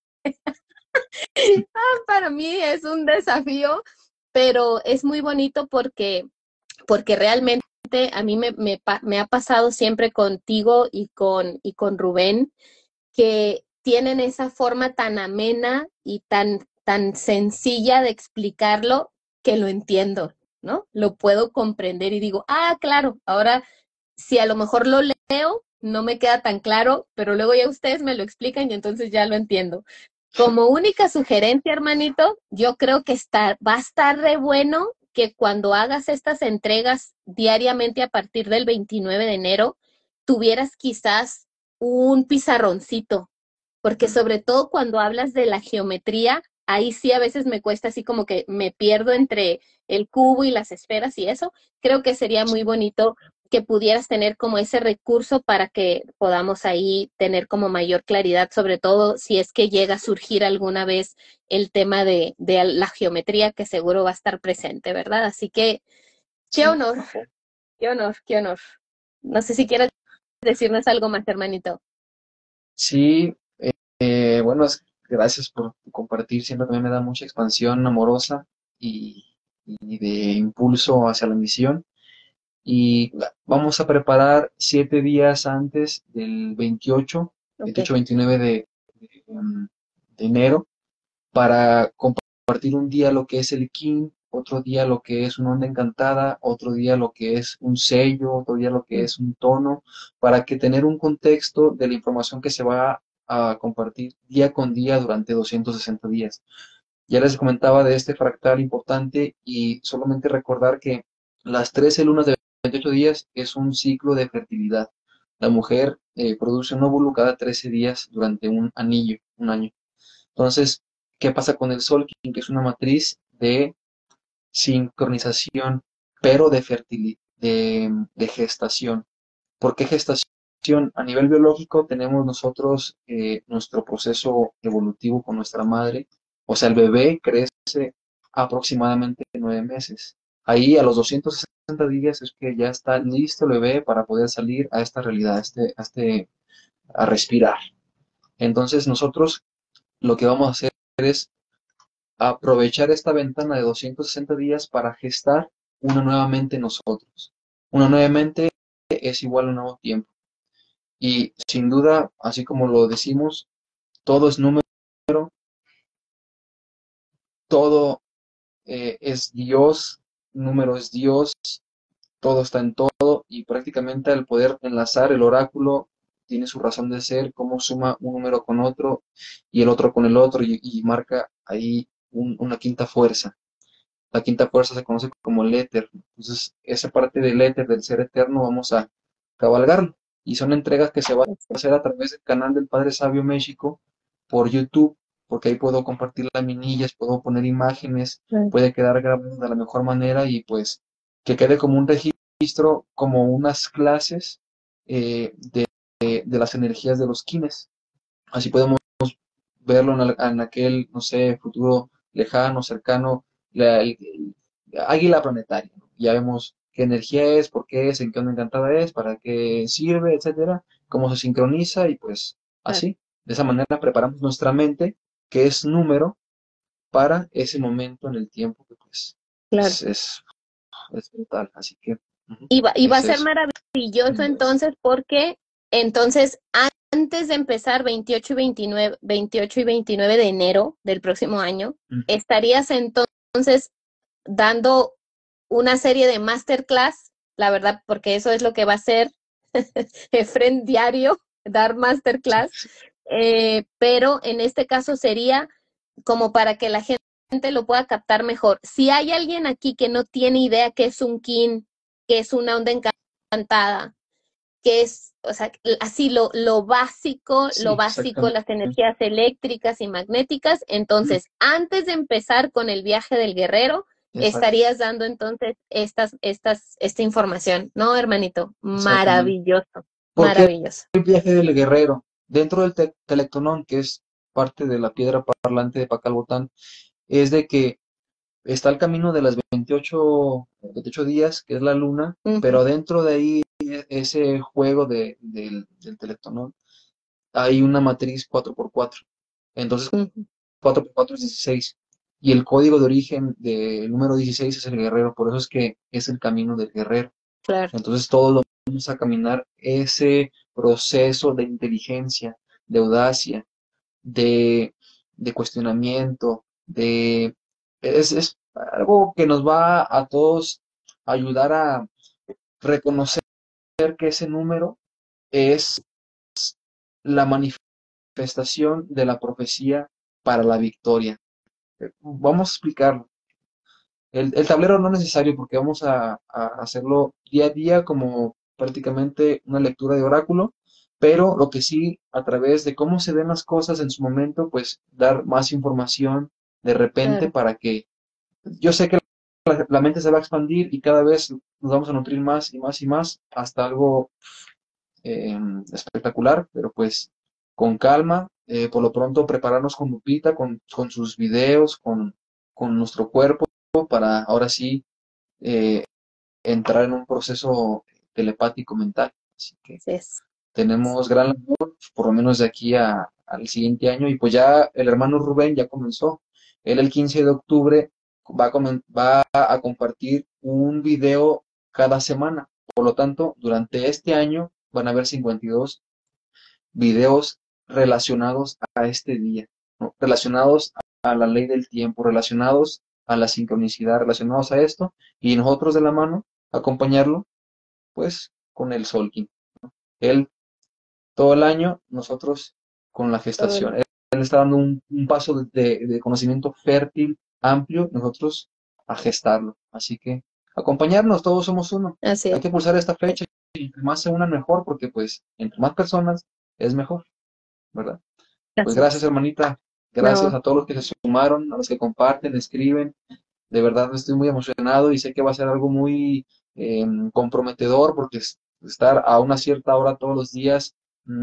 para mí es un desafío, pero es muy bonito porque realmente a mí me ha pasado siempre contigo y con Rubén, que tienen esa forma tan amena y tan sencilla de explicarlo que lo entiendo, ¿no? Lo puedo comprender y digo, claro, ahora si a lo mejor lo leo, no me queda tan claro, pero luego ya ustedes me lo explican y entonces ya lo entiendo. Como única sugerencia, hermanito, yo creo que va a estar re bueno que cuando hagas estas entregas diariamente a partir del 29 de enero, tuvieras quizás un pizarroncito, porque sobre todo cuando hablas de la geometría, ahí sí a veces me cuesta así como que me pierdo entre el cubo y las esferas y eso. Creo que sería muy bonito que pudieras tener como ese recurso para que podamos ahí tener como mayor claridad, sobre todo si es que llega a surgir alguna vez el tema de la geometría, que seguro va a estar presente, ¿verdad? Así que, qué honor, qué honor, qué honor. No sé si quieres decirnos algo más, hermanito.
Sí, bueno, gracias por compartir, siempre también me da mucha expansión amorosa y, y de impulso hacia la misión. Y vamos a preparar 7 días antes del 28,
Okay.
29 de enero, para compartir un día lo que es el Kin otro día lo que es una onda encantada, otro día lo que es un sello, otro día lo que es un tono, para que tener un contexto de la información que se va a compartir día con día durante 260 días. Ya les comentaba de este fractal importante y solamente recordar que las 13 lunas de 28 días es un ciclo de fertilidad. La mujer produce un óvulo cada 13 días durante un anillo, un año. Entonces, ¿qué pasa con el Sol? Que es una matriz de sincronización, pero de gestación. ¿Por qué gestación? A nivel biológico tenemos nosotros nuestro proceso evolutivo con nuestra madre, o sea, el bebé crece aproximadamente 9 meses. Ahí a los 260 días es que ya está listo el bebé para poder salir a esta realidad, a respirar. Entonces nosotros lo que vamos a hacer es aprovechar esta ventana de 260 días para gestar una nueva mente en nosotros. Una nueva mente es igual a un nuevo tiempo. Y sin duda, así como lo decimos, todo es número, todo es Dios, número es Dios, todo está en todo y prácticamente al poder enlazar el oráculo tiene su razón de ser, cómo suma un número con otro y el otro con el otro y marca ahí una quinta fuerza. La quinta fuerza se conoce como el éter. Entonces, esa parte del éter, del ser eterno, vamos a cabalgarlo. Y son entregas que se van a hacer a través del canal del Padre Sabio México por YouTube, porque ahí puedo compartir laminillas, puedo poner imágenes, puede quedar grabado de la mejor manera y pues que quede como un registro, como unas clases de las energías de los kines. Así podemos verlo en aquel, no sé, futuro lejano, cercano, el águila planetaria, ¿no? Ya vemos qué energía es, por qué es, en qué onda encantada es, para qué sirve, etcétera, cómo se sincroniza y pues así, de esa manera preparamos nuestra mente, que es número, para ese momento en el tiempo que pues
Claro.
es brutal, así que
Y va a
es
ser
eso.
maravilloso entonces porque entonces antes de empezar 28 y 29 de enero del próximo año, estarías entonces dando una serie de masterclass, la verdad, porque eso es lo que va a hacer Efren diario, dar masterclass, pero en este caso sería como para que la gente lo pueda captar mejor. Si hay alguien aquí que no tiene idea qué es un kin, qué es una onda encantada, que es, o sea, así
Sí,
las
exactamente.
energías eléctricas y magnéticas. Entonces, antes de empezar con el viaje del guerrero,
Exacto,
estarías dando entonces esta información, ¿no, hermanito?
exactamente.
Maravilloso,
¿Por qué
maravilloso.
el viaje del guerrero? Dentro del telectonón, que es parte de la piedra parlante de Pacalbotán, es de que está el camino de las 28 días, que es la luna, pero dentro de ahí, ese juego del telectonón, hay una matriz 4x4. Entonces, 4x4 es 16. Y el código de origen del número 16 es el guerrero, por eso es que es el camino del guerrero.
Claro.
Entonces todos lo vamos a caminar ese proceso de inteligencia, de audacia, de, de cuestionamiento, es algo que nos va a todos a ayudar a reconocer que ese número es la manifestación de la profecía para la victoria. Vamos a explicarlo. El tablero no es necesario porque vamos a hacerlo día a día como prácticamente una lectura de oráculo, pero lo que sí, a través de cómo se ven las cosas en su momento, pues dar más información de repente
Claro.
para que yo sé que la mente se va a expandir y cada vez nos vamos a nutrir más y más y más hasta algo espectacular, pero pues con calma, por lo pronto prepararnos con Lupita, con sus videos, con nuestro cuerpo para ahora sí eh, entrar en un proceso telepático mental. Así que
Así es.
tenemos gran labor, por lo menos de aquí al siguiente año. Y pues ya el hermano Rubén ya comenzó. Él el 15 de octubre va a compartir un video cada semana. Por lo tanto, durante este año van a haber 52 videos relacionados a este día, ¿no? Relacionados a la ley del tiempo, relacionados a la sincronicidad relacionados a esto y nosotros de la mano acompañarlo pues con el Solkin. Él todo el año, nosotros con la gestación. Él está dando un paso de conocimiento fértil, amplio, nosotros a gestarlo. Así que acompañarnos, todos somos uno.
Así
Hay
es.
que pulsar esta fecha y entre más se unan mejor, porque pues entre más personas es mejor, ¿verdad? Pues
Así
gracias,
es.
hermanita. Gracias
No,
a todos los que se sumaron, a los que comparten, escriben. De verdad estoy muy emocionado y sé que va a ser algo muy comprometedor porque estar a una cierta hora todos los días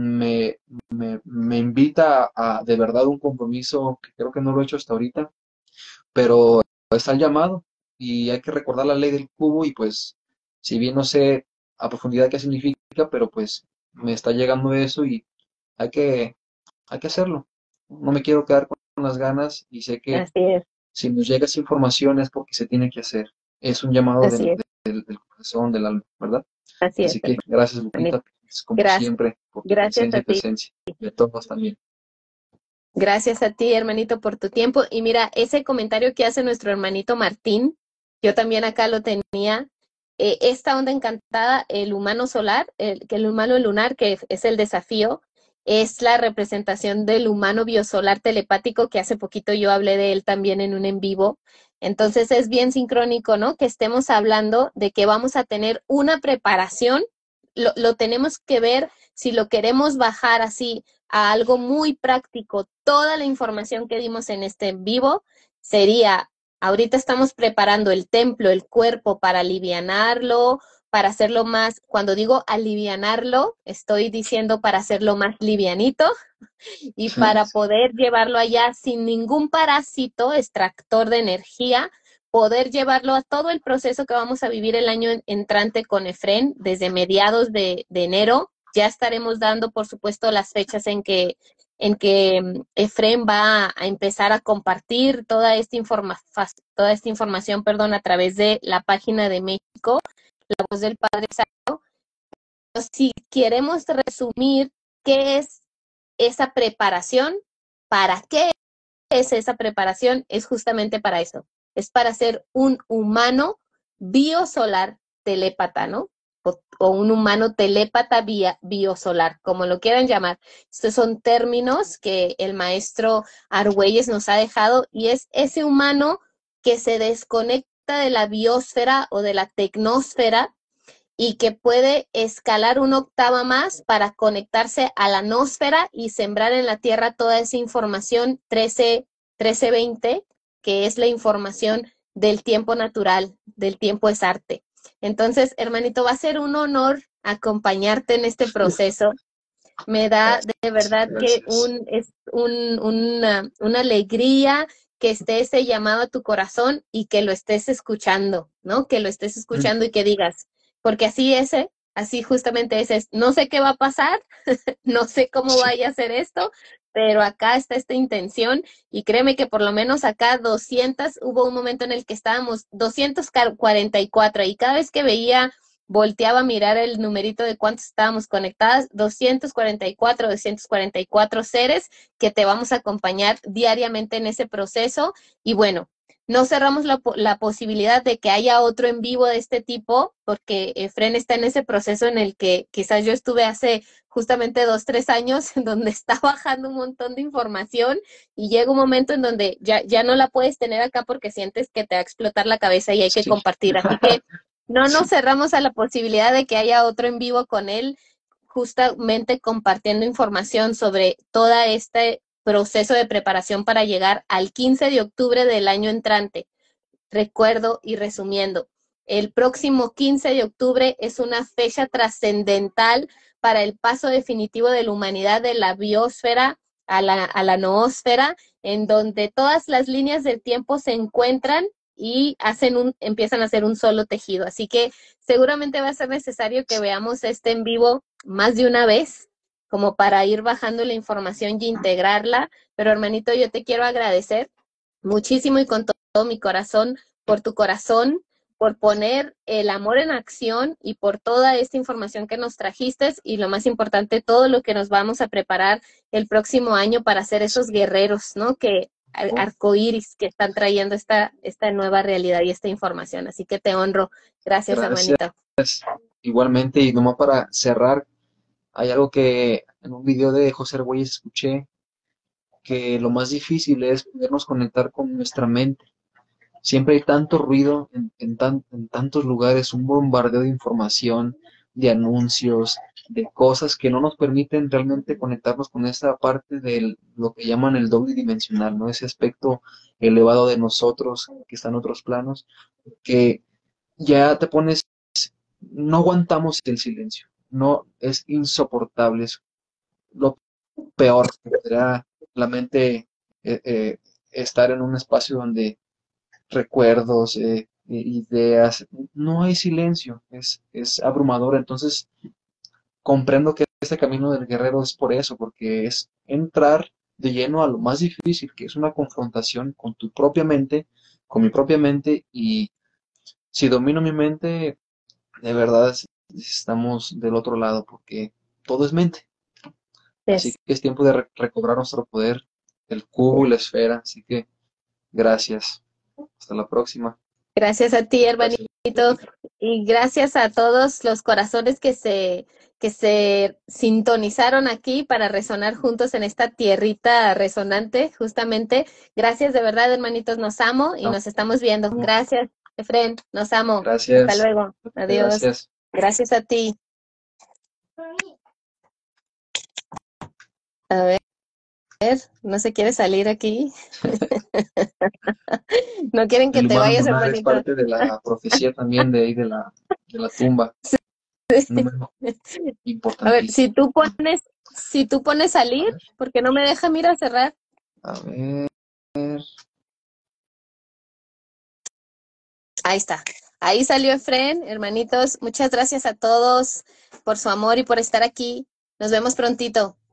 me invita a de verdad un compromiso que creo que no lo he hecho hasta ahorita, pero está el llamado y hay que recordar la ley del cubo y pues si bien no sé a profundidad qué significa, pero pues me está llegando eso y hay que, hay que hacerlo. No me quiero quedar con las ganas y sé que
así es.
si nos llega esa información es porque se tiene que hacer. Es un llamado
Así es.
del corazón, del alma, ¿verdad?
Así es,
Así que gracias,
hermanito.
Lupita, pues, como
Gracias.
siempre, por tu
Gracias
presencia
a
y
ti.
presencia. Y a todos también.
Gracias a ti, hermanito, por tu tiempo. Y mira, ese comentario que hace nuestro hermanito Martín, yo también acá lo tenía. Esta onda encantada, el humano solar, el humano lunar, que es el desafío, es la representación del humano biosolar telepático, que hace poquito yo hablé de él también en un en vivo. Entonces es bien sincrónico, ¿no? Que estemos hablando de que vamos a tener una preparación, lo tenemos que ver si lo queremos bajar así a algo muy práctico. Toda la información que dimos en este en vivo sería, ahorita estamos preparando el templo, el cuerpo para alivianarlo, para hacerlo más, cuando digo alivianarlo, estoy diciendo para hacerlo más livianito y para poder llevarlo allá sin ningún parásito extractor de energía, poder llevarlo a todo el proceso que vamos a vivir el año entrante con Efren, desde mediados de enero. Ya estaremos dando, por supuesto, las fechas en que Efren va a empezar a compartir toda esta información, perdón, a través de la página de México, La Voz del Padre Santo. Si queremos resumir qué es esa preparación, ¿para qué es esa preparación? Es justamente para eso. Es para ser un humano biosolar telépata, ¿no? O un humano telépata biosolar, como lo quieran llamar. Estos son términos que el maestro Argüelles nos ha dejado y es ese humano que se desconecta de la biosfera o de la tecnosfera y que puede escalar una octava más para conectarse a la nosfera y sembrar en la Tierra toda esa información 1320, que es la información del tiempo natural, del tiempo es arte. Entonces, hermanito, va a ser un honor acompañarte en este proceso. Me da de verdad que es una alegría que esté ese llamado a tu corazón y que lo estés escuchando, ¿no? Que lo estés escuchando y que digas, porque así es, así justamente es, no sé qué va a pasar, no sé cómo vaya a ser esto, pero acá está esta intención y créeme que por lo menos acá 200, hubo un momento en el que estábamos 244 y cada vez que veía volteaba a mirar el numerito de cuántos estábamos conectadas, 244 seres que te vamos a acompañar diariamente en ese proceso. Y bueno, no cerramos la posibilidad de que haya otro en vivo de este tipo, porque Efren está en ese proceso en el que quizás yo estuve hace justamente 2, 3 años, en donde está bajando un montón de información y llega un momento en donde ya no la puedes tener acá porque sientes que te va a explotar la cabeza y hay que
Sí.
compartir. Así que no nos cerramos a la posibilidad de que haya otro en vivo con él, justamente compartiendo información sobre todo este proceso de preparación para llegar al 15 de octubre del año entrante. Recuerdo y resumiendo, el próximo 15 de octubre es una fecha trascendental para el paso definitivo de la humanidad de la biosfera a la noósfera, en donde todas las líneas del tiempo se encuentran y empiezan a hacer un solo tejido. Así que seguramente va a ser necesario que veamos este en vivo más de una vez, como para ir bajando la información y integrarla. Pero hermanito, yo te quiero agradecer muchísimo y con todo mi corazón por tu corazón, por poner el amor en acción y por toda esta información que nos trajiste y lo más importante, todo lo que nos vamos a preparar el próximo año para ser esos guerreros, ¿no? Que arcoíris que están trayendo esta nueva realidad y esta información. Así que te honro. Gracias,
Gracias.
hermanito.
Igualmente, y nomás para cerrar, hay algo que en un video de José Argüelles escuché, que lo más difícil es podernos conectar con nuestra mente. Siempre hay tanto ruido en tantos lugares, un bombardeo de información, de anuncios, de cosas que no nos permiten realmente conectarnos con esa parte de lo que llaman el doble dimensional, ¿no? Ese aspecto elevado de nosotros que está en otros planos, que ya te pones, no aguantamos el silencio, no, es insoportable, es lo peor que podría la mente estar en un espacio donde recuerdos, ideas, no hay silencio, es abrumador. Entonces, comprendo que este camino del guerrero es por eso, porque es entrar de lleno a lo más difícil, que es una confrontación con tu propia mente, con mi propia mente, y si domino mi mente, de verdad estamos del otro lado, porque todo es mente. Así que es tiempo de recobrar nuestro poder, el cubo y la esfera. Así que gracias. Hasta la próxima.
Gracias a ti,
Gracias.
hermanito, y gracias a todos los corazones que se sintonizaron aquí para resonar juntos en esta tierrita resonante, justamente. Gracias de verdad, hermanitos, nos amo y nos estamos viendo. Gracias, Efren, nos amo.
Gracias.
Hasta luego. Adiós.
Gracias.
Gracias a ti. A ver, no se quiere salir aquí. No quieren que
El
te
humano
vayas,
lunar es
hermanito.
parte de la profecía también de ahí de la tumba. Número
A ver,
importantísimo.
si tú pones
A
salir,
ver,
porque no me deja, mira, cerrar.
a ver.
Ahí está. Ahí salió Efren, hermanitos. Muchas gracias a todos por su amor y por estar aquí. Nos vemos prontito.